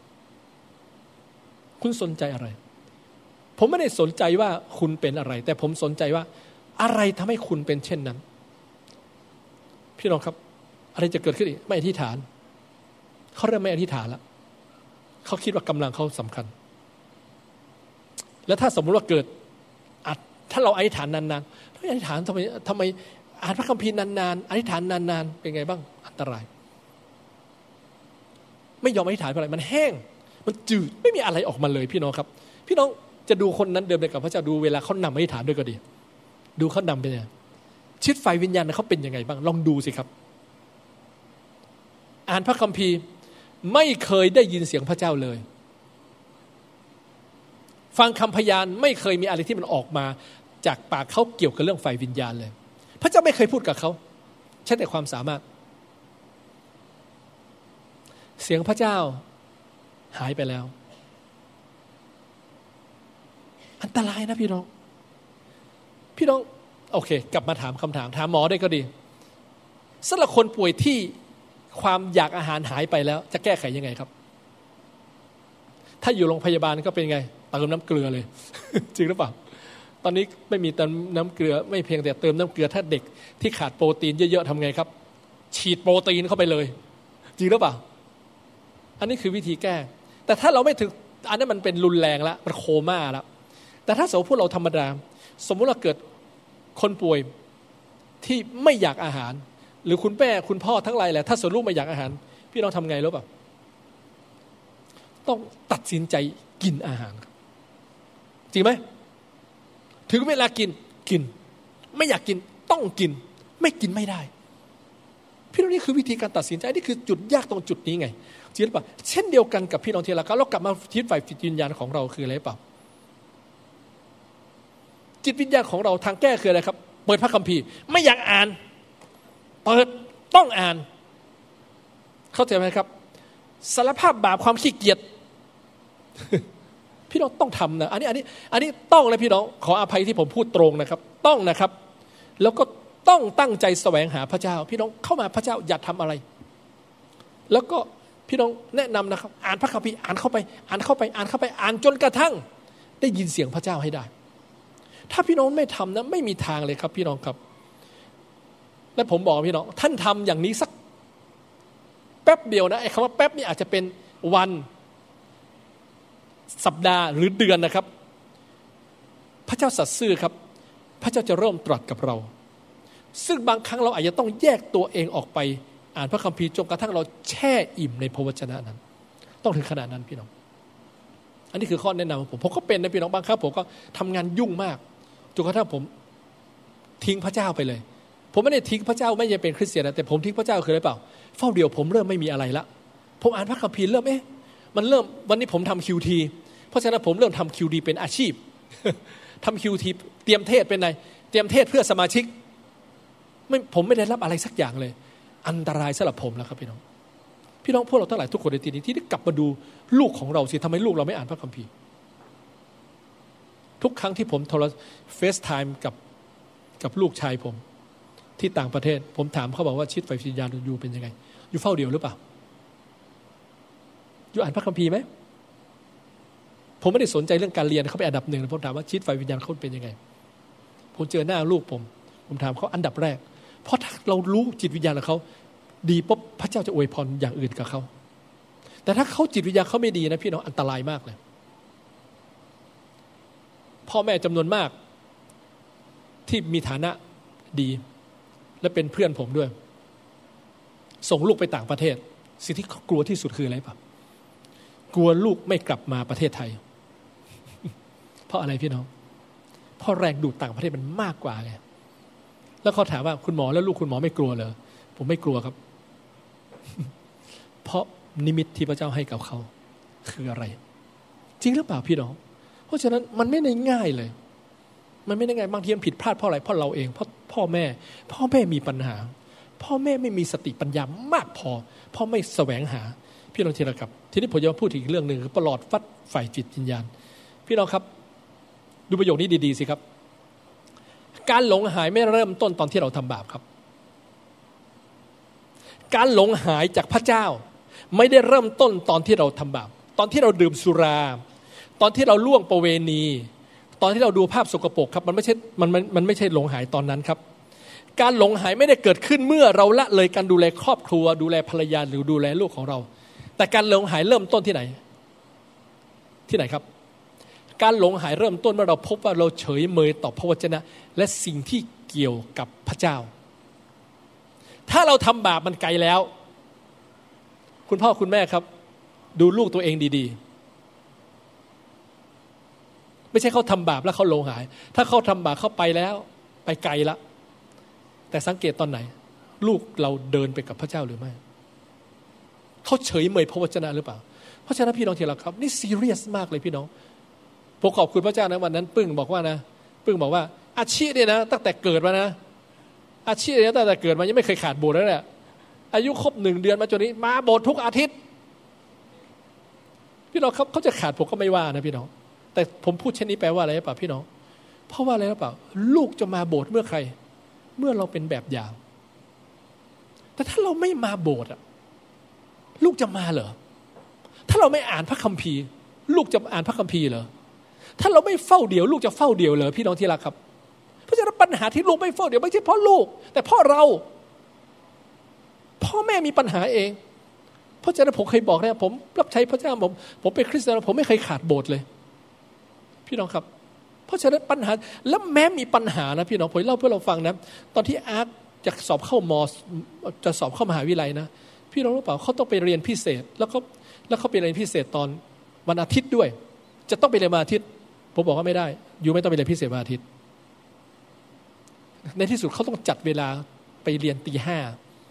คุณสนใจอะไรผมไม่ได้สนใจว่าคุณเป็นอะไรแต่ผมสนใจว่าอะไรทำให้คุณเป็นเช่นนั้นพี่น้องครับอะไรจะเกิดขึ้นอีกไม่อธิษฐานเขาเริ่มไม่อธิษฐานแล้วเขาคิดว่ากำลังเขาสำคัญแล้วถ้าสมมุติว่าเกิดถ้าเราอธิษฐานนานๆถ้าอธิษฐานทำไมทำไมอ่านพระคัมภีร์นานๆอธิษฐานนานๆเป็นไงบ้างอันตรายไม่ยอมอธิษฐานเพราะอะไรมันแห้งมันจืดไม่มีอะไรออกมาเลยพี่น้องครับพี่น้องจะดูคนนั้นเดิมไปกับพระเจ้าดูเวลาเขานำอธิษฐานด้วยก็ดีดูเขานำไปเนี่ยชีวิตฝ่ายวิญญาณเขาเป็นยังไงบ้างลองดูสิครับอ่านพระคัมภีร์ไม่เคยได้ยินเสียงพระเจ้าเลยฟังคำพยานไม่เคยมีอะไรที่มันออกมาจากปากเขาเกี่ยวกับเรื่องฝ่ายวิญญาณเลยพระเจ้าไม่เคยพูดกับเขาใช่แต่ความสามารถเสียงพระเจ้าหายไปแล้วอันตรายนะพี่น้องพี่น้องโอเคกลับมาถามคำถามถามหมอได้ก็ดีสำหรับคนป่วยที่ความอยากอาหารหายไปแล้วจะแก้ไขยังไงครับถ้าอยู่โรงพยาบาลก็เป็นไงเติมน้ำเกลือเลย จริงหรือเปล่าตอนนี้ไม่มีเติมน้ำเกลือไม่เพียงแต่เติมน้ำเกลือถ้าเด็กที่ขาดโปรตีนเยอะๆทำไงครับฉีดโปรตีนเข้าไปเลยจริงหรือเปล่าอันนี้คือวิธีแก้แต่ถ้าเราไม่ถึงอันนั้นมันเป็นรุนแรงแล้วมันโคม่าแล้วแต่ถ้าสมมติพวกเราธรรมดาสมมุติเราเกิดคนป่วยที่ไม่อยากอาหารหรือคุณแม่คุณพ่อทั้งหลายแหละถ้าส่วนลูกไม่อยากอาหารพี่น้องทำไงรู้ป่ะต้องตัดสินใจกินอาหารจริงไหมถึงเวลากินกินไม่อยากกินต้องกินไม่กินไม่ได้พี่น้องนี่คือวิธีการตัดสินใจนี่คือจุดยากตรงจุดนี้ไงจริงหรือเปล่าเช่นเดียวกันกับพี่น้องที่รักเรากลับมาที่ฝ่ายจิตวิญญาณของเราคืออะไรเปล่าจิตวิญญาณของเราทางแก้คืออะไรครับเปิดพระคัมภีร์ไม่อยากอ่านเปิดต้องอ่านเข้าใจไหมครับสารภาพบาปความขี้เกียจ พี่น้องต้องทำนะอันนี้อันนี้อันนี้ต้องเลยพี่น้องขออภัยที่ผมพูดตรงนะครับต้องนะครับแล้วก็ต้องตั้งใจแสวงหาพระเจ้าพี่น้องเข้ามาพระเจ้าอย่าทำอะไรแล้วก็พี่น้องแนะนำนะครับอ่านพระคัมภีร์อ่านเข้าไปอ่านเข้าไปอ่านเข้าไปอ่านจนกระทั่งได้ยินเสียงพระเจ้าให้ได้ถ้าพี่น้องไม่ทำนะไม่มีทางเลยครับพี่น้องครับและผมบอกพี่น้องท่านทำอย่างนี้สักแป๊บเดียวนะไอ้คำว่าแป๊บนี่อาจจะเป็นวันสัปดาห์หรือเดือนนะครับพระเจ้าสัตย์ซื่อครับพระเจ้าจะเริ่มตรัสกับเราซึ่งบางครั้งเราอาจจะต้องแยกตัวเองออกไปอ่านพระคัมภีร์จนกระทั่งเราแช่อิ่มในพระวจนะนั้นต้องถึงขนาดนั้นพี่น้องอันนี้คือข้อแนะนำของผมผมก็เป็นนะพี่น้องบางครั้งผมก็ทำงานยุ่งมากจนกระทั่งผมทิ้งพระเจ้าไปเลยผมไม่ได้ทิ้งพระเจ้าไม่ใช่เป็นคริสเตียนนะแต่ผมทิ้งพระเจ้าคืออะไรเปล่าเฝ้าเดียวผมเริ่มไม่มีอะไรละผมอ่านพระคัมภีร์เริ่มเอ๊ะมันเริ่มวันนี้ผมทำ คิว ที เพราะฉะนั้นผมเริ่มทำ คิว ที เป็นอาชีพ ทำ คิว ที เตรียมเทศเป็นไงเตรียมเทศเพื่อสมาชิกไม่ผมไม่ได้รับอะไรสักอย่างเลยอันตรายสำหรับผมแล้วครับพี่น้องพี่น้องพวกเราทั้งหลายทุกคนในที่นี้ที่ได้กลับมาดูลูกของเราสิทำไมลูกเราไม่อ่านพระคัมภีร์ทุกครั้งที่ผมโทรเฟซไทม์กับกับลูกชายผมที่ต่างประเทศผมถามเขาบอกว่าชีวิตฝ่ายวิญญาณอยู่เป็นยังไงอยู่เฝ้าเดียวหรือเปล่าอยู่อ่านพระคัมภีร์ไหมผมไม่ได้สนใจเรื่องการเรียนเขาไปอันดับหนึ่งผมถามว่าชีวิตฝ่ายวิญญาณเขาเป็นยังไงผมเจอหน้าลูกผมผมถามเขาอันดับแรกเพราะถ้าเรารู้จิตวิญญาณของเขาดีปุ๊บพระเจ้าจะอวยพรอย่างอื่นกับเขาแต่ถ้าเขาจิตวิญญาณเขาไม่ดีนะพี่น้องอันตรายมากเลยพ่อแม่จำนวนมากที่มีฐานะดีและเป็นเพื่อนผมด้วยส่งลูกไปต่างประเทศสิ่งที่กลัวที่สุดคืออะไรป่ะกลัวลูกไม่กลับมาประเทศไทย เพราะอะไรพี่น้องเพราะแรงดูดต่างประเทศมันมากกว่าไงแล้วเขาถามว่าคุณหมอแล้วลูกคุณหมอไม่กลัวเหรอผมไม่กลัวครับ เพราะนิมิตที่พระเจ้าให้กับเขาคืออะไรจริงหรือเปล่าพี่น้องเพราะฉะนั้นมันไม่ได้ง่ายเลยมันไม่ได้ง่ายบางทีมันผิดพลาดเพราะอะไรเพราะเราเองเพราะพ่อแม่พ่อแม่มีปัญหาพ่อแม่ไม่มีสติปัญญามากพอพ่อไม่แสวงหาพี่น้องที่รักครับทีนี้ผมจะมาพูดถึงอีกเรื่องหนึ่งคือประหลอดฟัดฝ่ายจิตวิญญาณพี่น้องครับดูประโยคนี้ดีๆสิครับการหลงหายไม่เริ่มต้นตอนที่เราทำบาปครับการหลงหายจากพระเจ้าไม่ได้เริ่มต้นตอนที่เราทำบาปตอนที่เราดื่มสุราตอนที่เราล่วงประเวณีตอนที่เราดูภาพสกปรกครับมันไม่ใช่มันมันมันไม่ใช่หลงหายตอนนั้นครับการหลงหายไม่ได้เกิดขึ้นเมื่อเราละเลยการดูแลครอบครัวดูแลภรรยาหรือดูแลลูกของเราแต่การหลงหายเริ่มต้นที่ไหนที่ไหนครับการหลงหายเริ่มต้นเมื่อเราพบว่าเราเฉยเมยต่อพระวจนะและสิ่งที่เกี่ยวกับพระเจ้าถ้าเราทำบาปมันไกลแล้วคุณพ่อคุณแม่ครับดูลูกตัวเองดีๆไม่ใช่เขาทำบาปแล้วเขาหลงหายถ้าเขาทำบาปเข้าไปแล้วไปไกลละแต่สังเกตตอนไหนลูกเราเดินไปกับพระเจ้าหรือไม่เขาเฉยเมยพระวจนะหรือเปล่าเพราะฉะนั้นพี่น้องที่รักครับนี่ซีเรียสมากเลยพี่น้องผมขอบคุณพระเจ้านะวันนั้นปึ้งบอกว่านะปึ้งบอกว่าอาชีพเนี่ยนะตั้งแต่เกิดมานะอาชีพเนี่ยตั้งแต่เกิดมายังไม่เคยขาดโบสถ์แล้วเนี่ยอายุครบหนึ่งเดือนมาจนนี้มาโบสถ์ทุกอาทิตย์พี่น้องครับเขาจะขาดผมก็ไม่ว่านะพี่น้องแต่ผมพูดเช่นนี้แปลว่าอะไรหรือเปล่าพี่น้องเพราะว่าอะไรหรือเปล่าลูกจะมาโบสถ์เมื่อใครเมื่อเราเป็นแบบอย่างแต่ถ้าเราไม่มาโบสถ์อะลูกจะมาเหรอถ้าเราไม่อ่านพระคัมภีร์ลูกจะอ่านพระคัมภีร์เหรอถ้าเราไม่เฝ้าเดี่ยวลูกจะเฝ้าเดี่ยวเหรอพี่น้องที่รักครับเพราะฉะนั้นปัญหาที่ลูกไม่เฝ้าเดี่ยวไม่ใช่เพราะลูกแต่เพราะเราพ่อแม่มีปัญหาเองเพราะฉะนั้นผมเคยบอกนะผมรับใช้พระเจ้าผมผมเป็นคริสเตียนผมไม่เคยขาดโบสถ์เลยพี่น้องครับเพราะฉะนั้นปัญหาแล้วแม้มีปัญหานะพี่น้องผมเล่าเพื่อเราฟังนะตอนที่อาร์ตจะสอบเข้ามอจะสอบเข้ามหาวิทยาลัยนะพี่น้องรู้เปล่าเขาต้องไปเรียนพิเศษแล้วเขาแล้วเขาไปเรียนพิเศษตอนวันอาทิตย์ด้วยจะต้องไปเรียนวันอาทิตย์ผมบอกว่าไม่ได้อยู่ไม่ต้องไปเรียนพิเศษวันอาทิตย์ในที่สุดเขาต้องจัดเวลาไปเรียนตีห้า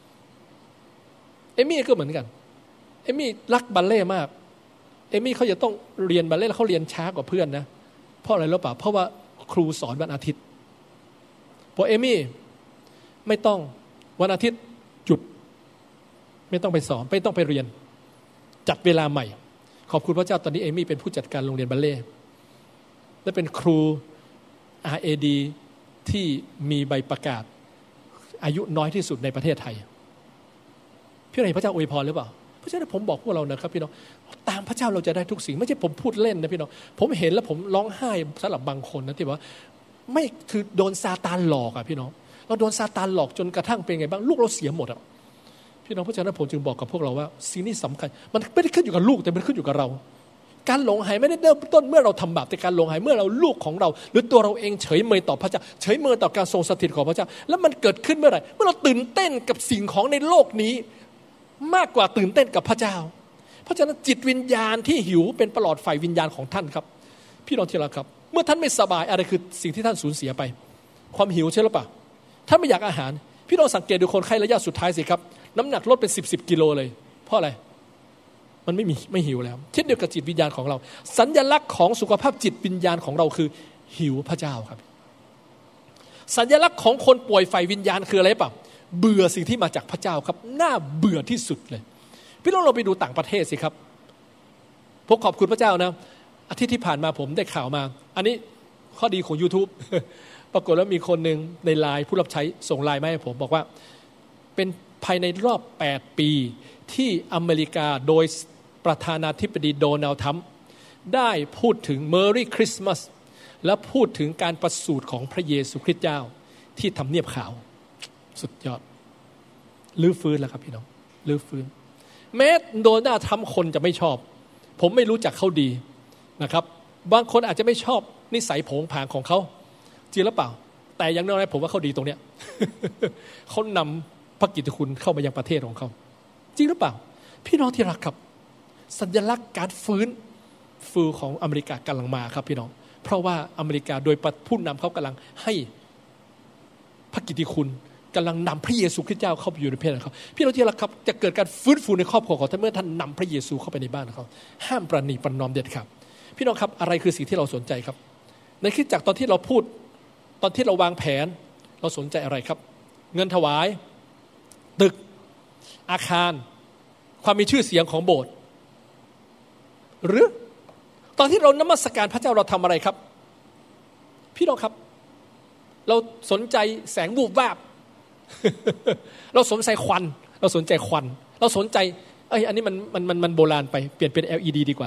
เอมี่ก็เหมือนกันเอมี่รักบัลเล่ต์มากเอมี่เขาจะต้องเรียนบัลเล่ต์แล้วเขาเรียนช้ากว่าเพื่อนนะเพราะอะไรรู้เปล่าเพราะว่าครูสอนวันอาทิตย์พอเอมี่ไม่ต้องวันอาทิตย์หยุดไม่ต้องไปสอนไม่ต้องไปเรียนจัดเวลาใหม่ขอบคุณพระเจ้าตอนนี้เอมี่เป็นผู้จัดการโรงเรียนบัลเล่ต์และเป็นครู อาร์ เอ ดี ที่มีใบประกาศอายุน้อยที่สุดในประเทศไทยพี่น้องพระเจ้าอวยพรหรือเปล่าเพราะฉะนั้นผมบอกพวกเรานะครับพี่น้องตามพระเจ้าเราจะได้ทุกสิ่งไม่ใช่ผมพูดเล่นนะพี่น้องผมเห็นแล้วผมร้องไห้สำหรับบางคนนะที่ว่าไม่คือโดนซาตานหลอกอ่ะพี่น้องเราโดนซาตานหลอกจนกระทั่งเป็นไงบ้างลูกเราเสียหมดอ่ะพี่น้องเพราะฉะนั้นผมจึงบอกกับพวกเราว่าสิ่งนี้สำคัญมันไม่ได้ขึ้นอยู่กับลูกแต่มันขึ้นอยู่กับเราการหลงหายไม่ได้เริ่มต้นเมื่อเราทำบาปแต่การหลงหายเมื่อเราลูกของเราหรือตัวเราเองเฉยเมยต่อพระเจ้าเฉยเมยต่อการทรงสถิตของพระเจ้าแล้วมันเกิดขึ้นเมื่อไหร่เมื่อเราตื่นเต้นกับสิ่งของในโลกนี้มากกว่าตื่นเต้นกับพระเจ้าเพราะฉะนั้นจิตวิญญาณที่หิวเป็นประหลอดไฟวิญญาณของท่านครับพี่น้องที่รักครับเมื่อท่านไม่สบายอะไรคือสิ่งที่ท่านสูญเสียไปความหิวใช่หรือเปล่าท่านไม่อยากอาหารพี่น้องสังเกตดูคนไข้ระยะสุดท้ายสิครับน้ำหนักลดเป็นสิบสิบกิโลเลยเพราะอะไรมันไม่มีไม่หิวแล้วเช่นเดียวกับจิตวิญญาณของเราสัญลักษณ์ของสุขภาพจิตวิญญาณของเราคือหิวพระเจ้าครับสัญลักษณ์ของคนป่วยไฟวิญญาณคืออะไรเปล่าเบื่อสิ่งที่มาจากพระเจ้าครับน่าเบื่อที่สุดเลยพี่น้องเราไปดูต่างประเทศสิครับผมขอบคุณพระเจ้านะอาทิตย์ที่ผ่านมาผมได้ข่าวมาอันนี้ข้อดีของ YouTube ปรากฏแล้วมีคนหนึ่งในไลน์ผู้รับใช้ส่งไลน์มาให้ผมบอกว่าเป็นภายในรอบแปดปีที่อเมริกาโดยประธานาธิบดีโดนัลด์ทรัมป์ได้พูดถึง Merry Christmas และพูดถึงการประสูติของพระเยซูคริสต์เจ้าที่ทำเนียบขาวสุดยอดลื้อฟื้นแล้วครับพี่น้องลื้อฟื้นแม้โดนัลด์ทรัมป์คนจะไม่ชอบผมไม่รู้จักเขาดีนะครับบางคนอาจจะไม่ชอบนิสัยโผงผางของเขาจริงหรือเปล่าแต่อย่างน้อยผมว่าเขาดีตรงเนี้ย เขานำพระกิตติคุณเข้ามายังประเทศของเขาจริงหรือเปล่าพี่น้องที่รักครับสัญลักษณ์การฟื้นฟูของอเมริกากำลังมาครับพี่น้องเพราะว่าอเมริกาโดยผู้นำเขากำลังให้พระกิตติคุณกำลังนำพระเยซูคริสต์เจ้าเข้าไปอยู่ในประเทศของเขาพี่น้องที่รักครับจะเกิดการฟื้นฟูในครอบครัวของท่านเมื่อท่านนำพระเยซูเข้าไปในบ้านของเขาห้ามประนีประนอมเด็ดขาดพี่น้องครับอะไรคือสิ่งที่เราสนใจครับในคริสตจักรตอนที่เราพูดตอนที่เราวางแผนเราสนใจอะไรครับเงินถวายตึกอาคารความมีชื่อเสียงของโบสถ์หรือตอนที่เรานมัสการพระเจ้าเราทำอะไรครับพี่น้องครับเราสนใจแสงวูบวาบ เราสนใจควันเราสนใจควันเราสนใจไอ้อันนี้มันมันมันมันโบราณไปเปลี่ยนเป็น แอล อี ดี ดีกว่า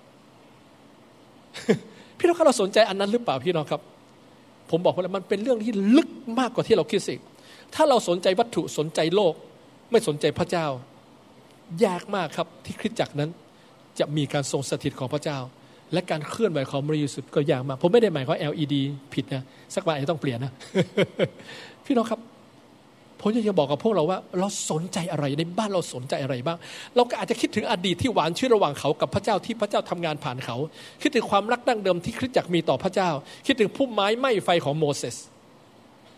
พี่น้องครับเราสนใจอันนั้นหรือเปล่าพี่น้องครับผมบอกว่ามันเป็นเรื่องที่ลึกมากกว่าที่เราคิดสิถ้าเราสนใจวัตถุสนใจโลกไม่สนใจพระเจ้ายากมากครับที่คริสตจักรนั้นจะมีการทรงสถิตของพระเจ้าและการเคลื่อนไหวของบริสุทธิ์ก็ยากมากผมไม่ได้หมายความ แอล อี ดี ผิดนะสักวันอาจจะต้องเปลี่ยนนะ พี่น้องครับผมอยากจะบอกกับพวกเราว่าเราสนใจอะไรในบ้านเราสนใจอะไรบ้างเราก็อาจจะคิดถึงอดีตที่หวานชื่นระหว่างเขากับพระเจ้าที่พระเจ้าทำงานผ่านเขาคิดถึงความรักดั้งเดิมที่คริสตจักรมีต่อพระเจ้าคิดถึงพุ่มไม้ไหม้ไฟของโมเสส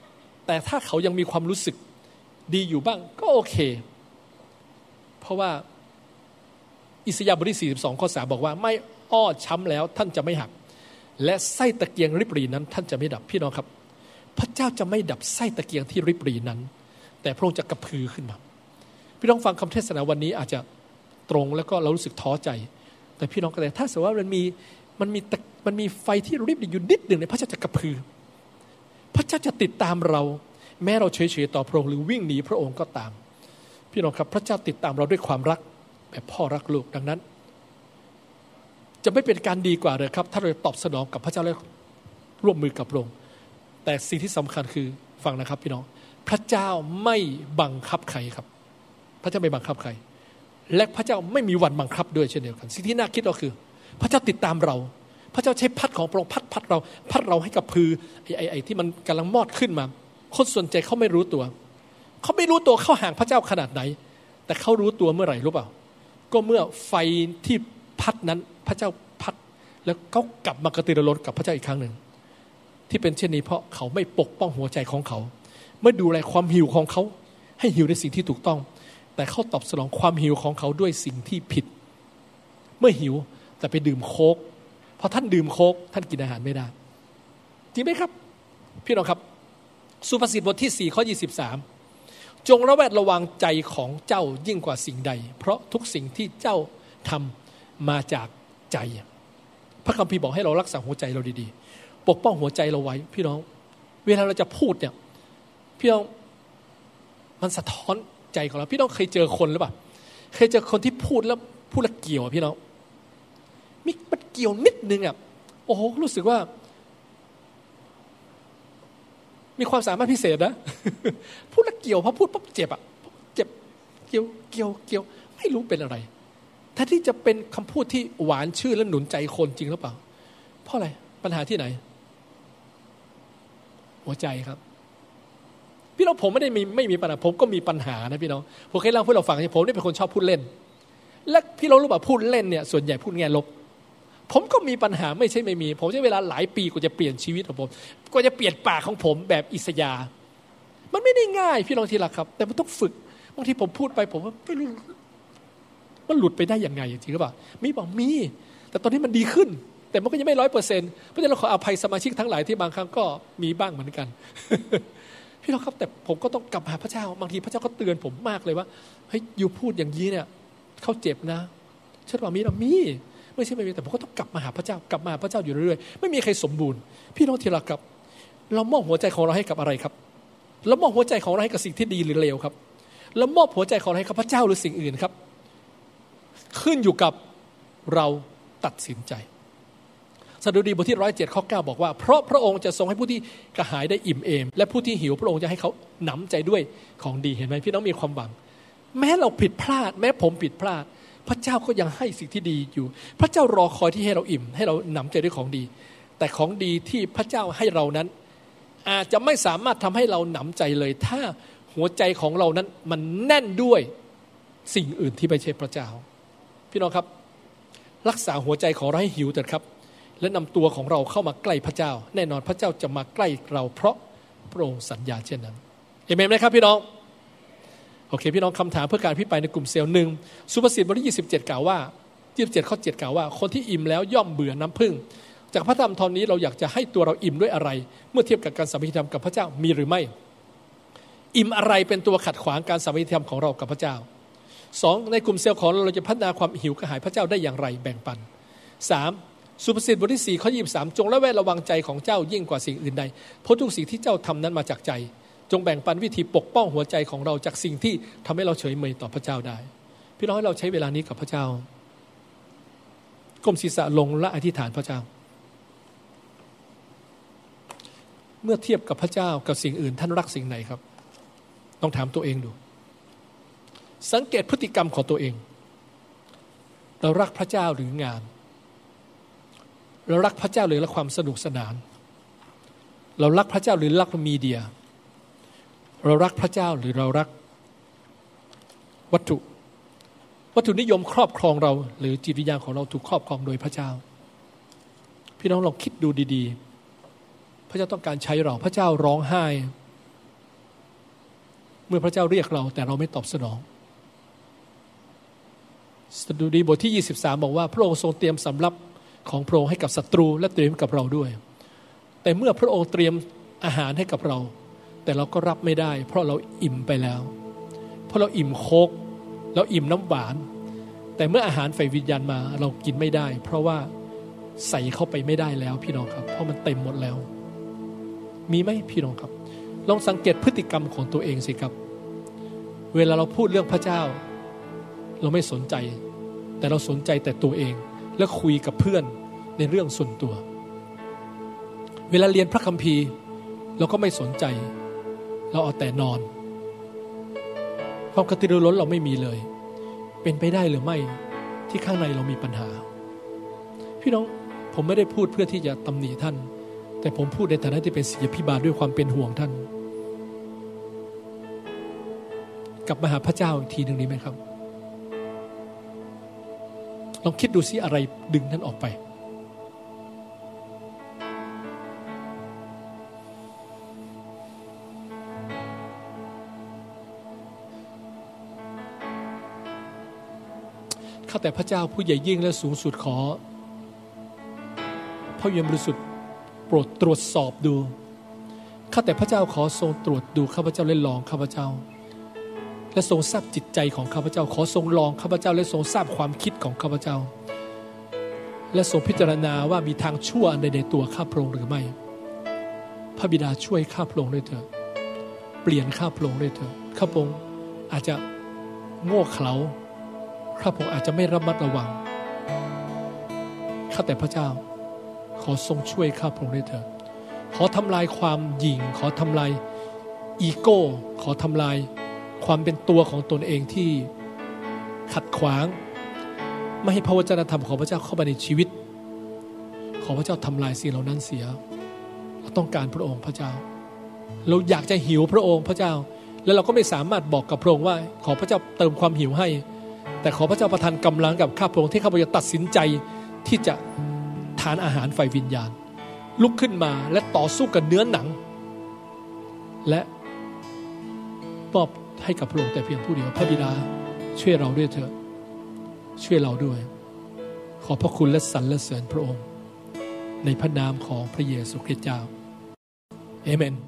แต่ถ้าเขายังมีความรู้สึกดีอยู่บ้างก็โอเคเพราะว่าอิสยาห์บทที่สี่สิบสองข้อสามบอกว่าไม่อ้อช้ำแล้วท่านจะไม่หักและไส้ตะเกียงริบหรี่นั้นท่านจะไม่ดับพี่น้องครับพระเจ้าจะไม่ดับไส้ตะเกียงที่ริบหรี่นั้นแต่พระองค์จะกระพือขึ้นมาพี่น้องฟังคำเทศนาวันนี้อาจจะตรงแล้วก็เรารู้สึกท้อใจแต่พี่น้องก็แต่ถ้าสมมติว่ามันมีมันมีมันมีไฟที่ริบหรี่อยู่นิดหนึ่งเนี่ยพระเจ้าจะกระพือพระเจ้าจะติดตามเราแม้เราเฉยๆต่อพระองค์หรือวิ่งหนีพระองค์ก็ตามพี่น้องครับพระเจ้าติดตามเราด้วยความรักแบบพ่อรักลูกดังนั้นจะไม่เป็นการดีกว่าเลยครับถ้าเราตอบสนองกับพระเจ้าและร่วมมือกับพระองค์แต่สิ่งที่สำคัญคือฟังนะครับพี่น้องพระเจ้าไม่บังคับใครครับพระเจ้าไม่บังคับใครและพระเจ้าไม่มีวันบังคับด้วยเช่นเดียวกันสิ่งที่น่าคิดก็คือพระเจ้าติดตามเราพระเจ้าใช้พัดของพระองค์พัดพัดเราพัดเราให้กับพือไอ้ไอ้ไอ้ที่มันกำลังมอดขึ้นมาคนส่วนใจเขาไม่รู้ตัวเขาไม่รู้ตัวเขาห่างพระเจ้าขนาดไหนแต่เขารู้ตัวเมื่อไหร่รู้เปล่าก็เมื่อไฟที่พัดนั้นพระเจ้าพัดแล้วเขากลับมากระตือรือร้นกับพระเจ้าอีกครั้งหนึ่งที่เป็นเช่นนี้เพราะเขาไม่ปกป้องหัวใจของเขาไม่ดูแลความหิวของเขาให้หิวในสิ่งที่ถูกต้องแต่เขาตอบสนองความหิวของเขาด้วยสิ่งที่ผิดเมื่อหิวแต่ไปดื่มโค้กพอท่านดื่มโค้กท่านกินอาหารไม่ได้จริงไหมครับพี่น้องครับสุภาษิตบทที่สี่ข้อยี่สิบสามจงระแวดระวังใจของเจ้ายิ่งกว่าสิ่งใดเพราะทุกสิ่งที่เจ้าทำมาจากใจพระคัมภีร์บอกให้เรารักษาหัวใจเราดีๆปกป้องหัวใจเราไว้พี่น้องเวลาเราจะพูดเนี่ยพี่น้องมันสะท้อนใจของเราพี่น้องเคยเจอคนหรือเปล่าเคยเจอคนที่พูดแล้วพูดแล้วเกี่ยวพี่น้องมีมันเกี่ยวนิดนึงอ่ะโอ้โหรู้สึกว่ามีความสามารถพิเศษนะ พูดแล้วเกี่ยวพอพูดปุ๊บเจ็บอ่ะเจ็บเกี่ยวเกี่ยวเกี่ยวไม่รู้เป็นอะไรถ้าที่จะเป็นคำพูดที่หวานชื่นและหนุนใจคนจริงหรือเปล่าเพราะอะไรปัญหาที่ไหนหัวใจครับพี่น้องผมไม่ได้มีไม่มีปัญหาผมก็มีปัญหานะพี่น้องผมเคยเล่าให้เราฟังผมนี่เป็นคนชอบพูดเล่นและพี่น้องรู้ป่ะพูดเล่นเนี่ยส่วนใหญ่พูดแง่ลบผมก็มีปัญหาไม่ใช่ไม่มีผมใช้เวลาหลายปีกว่าจะเปลี่ยนชีวิตของผมกว่าจะเปลี่ยนปากของผมแบบอิสยาห์มันไม่ได้ง่ายพี่น้องทีละครับแต่มันต้องฝึกบางทีผมพูดไปผมว่าไม่รู้มันหลุดไปได้ยังไงจริงหรือเปล่ามีบอกมีแต่ตอนนี้มันดีขึ้นแต่มันก็ยังไม่ร้อยเปอร์เซ็นต์เพราะฉะนั้นเราขออภัยสมาชิกทั้งหลายที่บางครั้งก็มีบ้างเหมือนกัน พี่น้องครับแต่ผมก็ต้องกลับหาพระเจ้าบางทีพระเจ้าก็เตือนผมมากเลยว่าเฮ้ยอยู่พูดอย่างนี้เนี่ยเขาเจ็บนะเชื่อว่ามีเรามีไม่ใช่ไม่มีแต่ผมก็ต้องกลับมาหาพระเจ้ากลับมาหาพระเจ้าอยู่เรื่อยๆไม่มีใครสมบูรณ์พี่น้องที่รักครับเรามอบหัวใจของเราให้กับอะไรครับเรามอบหัวใจของเราให้กับสิ่งที่ดีหรือเลวครับเรามอบหัวใจของเราให้กับพระเจ้าหรือสิ่งอื่นครับขึ้นอยู่กับเราตัดสินใจสดุดีบทที่ร้อยเจ็ดข้อเก้าบอกว่าเพราะพระองค์จะทรงให้ผู้ที่กระหายได้อิ่มเอมและผู้ที่หิวพระองค์จะให้เขาหนำใจด้วยของดีเห็นไหมพี่น้องมีความหวังแม้เราผิดพลาดแม้ผมผิดพลาดพระเจ้าก็ยังให้สิ่งที่ดีอยู่พระเจ้ารอคอยที่ให้เราอิ่มให้เราหนำใจด้วยของดีแต่ของดีที่พระเจ้าให้เรานั้นอาจจะไม่สามารถทำให้เราหนำใจเลยถ้าหัวใจของเรานั้นมันแน่นด้วยสิ่งอื่นที่ไม่ใช่พระเจ้าพี่น้องครับรักษาหัวใจของเราให้หิวเถิดครับและนำตัวของเราเข้ามาใกล้พระเจ้าแน่นอนพระเจ้าจะมาใกล้เราเพราะพระองค์สัญญาเช่นนั้นเอเมนไหมครับพี่น้องโอเคพี่น้องคำถามเพื่อการอภิปรายในกลุ่มเซลล์หนึ่งสุภาษิตบทที่ยี่สิบเจ็ดกล่าวว่ายี่สิบเจ็ดข้อเจ็ดกล่าวว่าคนที่อิ่มแล้วย่อมเบื่อน้ำผึ้งจากพระธรรมตอนนี้เราอยากจะให้ตัวเราอิ่มด้วยอะไรเมื่อเทียบกับการสามัคคีธรรมกับพระเจ้ามีหรือไม่อิ่มอะไรเป็นตัวขัดขวางการสามัคคีธรรมของเรากับพระเจ้าสองในกลุ่มเซลล์ของเราเราจะพัฒนาความหิวกระหายพระเจ้าได้อย่างไรแบ่งปันสามสุภาษิตบทที่สี่ข้อยี่สิบสามจงระแวดระวังใจของเจ้ายิ่งกว่าสิ่งอื่นใดเพราะทุกสิ่งที่เจ้าทำนั้นมาจากใจจงแบ่งปันวิธีปกป้องหัวใจของเราจากสิ่งที่ทำให้เราเฉยเมยต่อพระเจ้าได้พี่น้องให้เราใช้เวลานี้กับพระเจ้าก้มศีรษะลงและอธิษฐานพระเจ้าเมื่อเทียบกับพระเจ้ากับสิ่งอื่นท่านรักสิ่งไหนครับต้องถามตัวเองดูสังเกตพฤติกรรมของตัวเองเรารักพระเจ้าหรืองานเรารักพระเจ้าหรือรักความสนุกสนานเรารักพระเจ้าหรือรักมีเดียเรารักพระเจ้าหรือเรารักวัตถุวัตถุนิยมครอบครองเราหรือจิตวิญญาณของเราถูกครอบครองโดยพระเจ้าพี่น้องลองคิดดูดีๆพระเจ้าต้องการใช้เราพระเจ้าร้องไห้เมื่อพระเจ้าเรียกเราแต่เราไม่ตอบสนองสดุดีบทที่ยี่สิบสามบอกว่าพระองค์ทรงเตรียมสำรับของพระองค์ให้กับศัตรูและเตรียมกับเราด้วยแต่เมื่อพระองค์เตรียมอาหารให้กับเราแต่เราก็รับไม่ได้เพราะเราอิ่มไปแล้วเพราะเราอิ่มโค้กเราอิ่มน้ำหวานแต่เมื่ออาหารฝ่ายวิญญาณมาเรากินไม่ได้เพราะว่าใส่เข้าไปไม่ได้แล้วพี่น้องครับเพราะมันเต็มหมดแล้วมีไหมพี่น้องครับลองสังเกตพฤติกรรมของตัวเองสิครับเวลาเราพูดเรื่องพระเจ้าเราไม่สนใจแต่เราสนใจแต่ตัวเองและคุยกับเพื่อนในเรื่องส่วนตัวเวลาเรียนพระคัมภีร์เราก็ไม่สนใจเราเอาแต่นอนความกระตือรือร้นเราไม่มีเลยเป็นไปได้หรือไม่ที่ข้างในเรามีปัญหาพี่น้องผมไม่ได้พูดเพื่อที่จะตำหนิท่านแต่ผมพูดในฐานะที่เป็นศิษยาภิบาลด้วยความเป็นห่วงท่านกลับมาหาพระเจ้าอีกทีหนึ่งนี้ไหมครับลองคิดดูซิอะไรดึงท่านออกไปข้าแต่พระเจ้าผู้ใหญ่ยิ่งและสูงสุดขอพระวิญญาณบริสุทธิ์โปรดตรวจสอบดูข้าแต่พระเจ้าขอทรงตรวจดูข้าพเจ้าและลองข้าพเจ้าและทรงทราบจิตใจของข้าพเจ้าขอทรงลองข้าพเจ้าและทรงทราบความคิดของข้าพเจ้าและทรงพิจารณาว่ามีทางชั่วอันใดในตัวข้าพระองค์หรือไม่พระบิดาช่วยข้าพระองค์ด้วยเถิดเปลี่ยนข้าพระองค์ด้วยเถิดข้าพระองค์อาจจะโง่เขลาข้าพระองค์อาจจะไม่ระมัดระวังข้าแต่พระเจ้าขอทรงช่วยข้าพระองค์ด้วยเถิดขอทำลายความหยิ่งขอทำลายอีโก้ขอทำลายความเป็นตัวของตนเองที่ขัดขวางไม่ให้พระวจนะธรรมของพระเจ้าเข้ามาในชีวิตขอพระเจ้าทำลายสิ่งเหล่านั้นเสียเราต้องการพระองค์พระเจ้าเราอยากจะหิวพระองค์พระเจ้าแล้วเราก็ไม่สามารถบอกกับพระองค์ว่าขอพระเจ้าเติมความหิวให้แต่ขอพระเจ้าประทานกำลังกับข้าพระองค์ที่ข้าพระองค์ตัดสินใจที่จะทานอาหารฝ่ายวิญญาณลุกขึ้นมาและต่อสู้กับเนื้อหนังและมอบให้กับพระองค์แต่เพียงผู้เดียวพระบิดาช่วยเราด้วยเถิดช่วยเราด้วยขอพระคุณและสรรเสริญพระองค์ในพระนามของพระเยซูคริสต์เจ้าเอเมน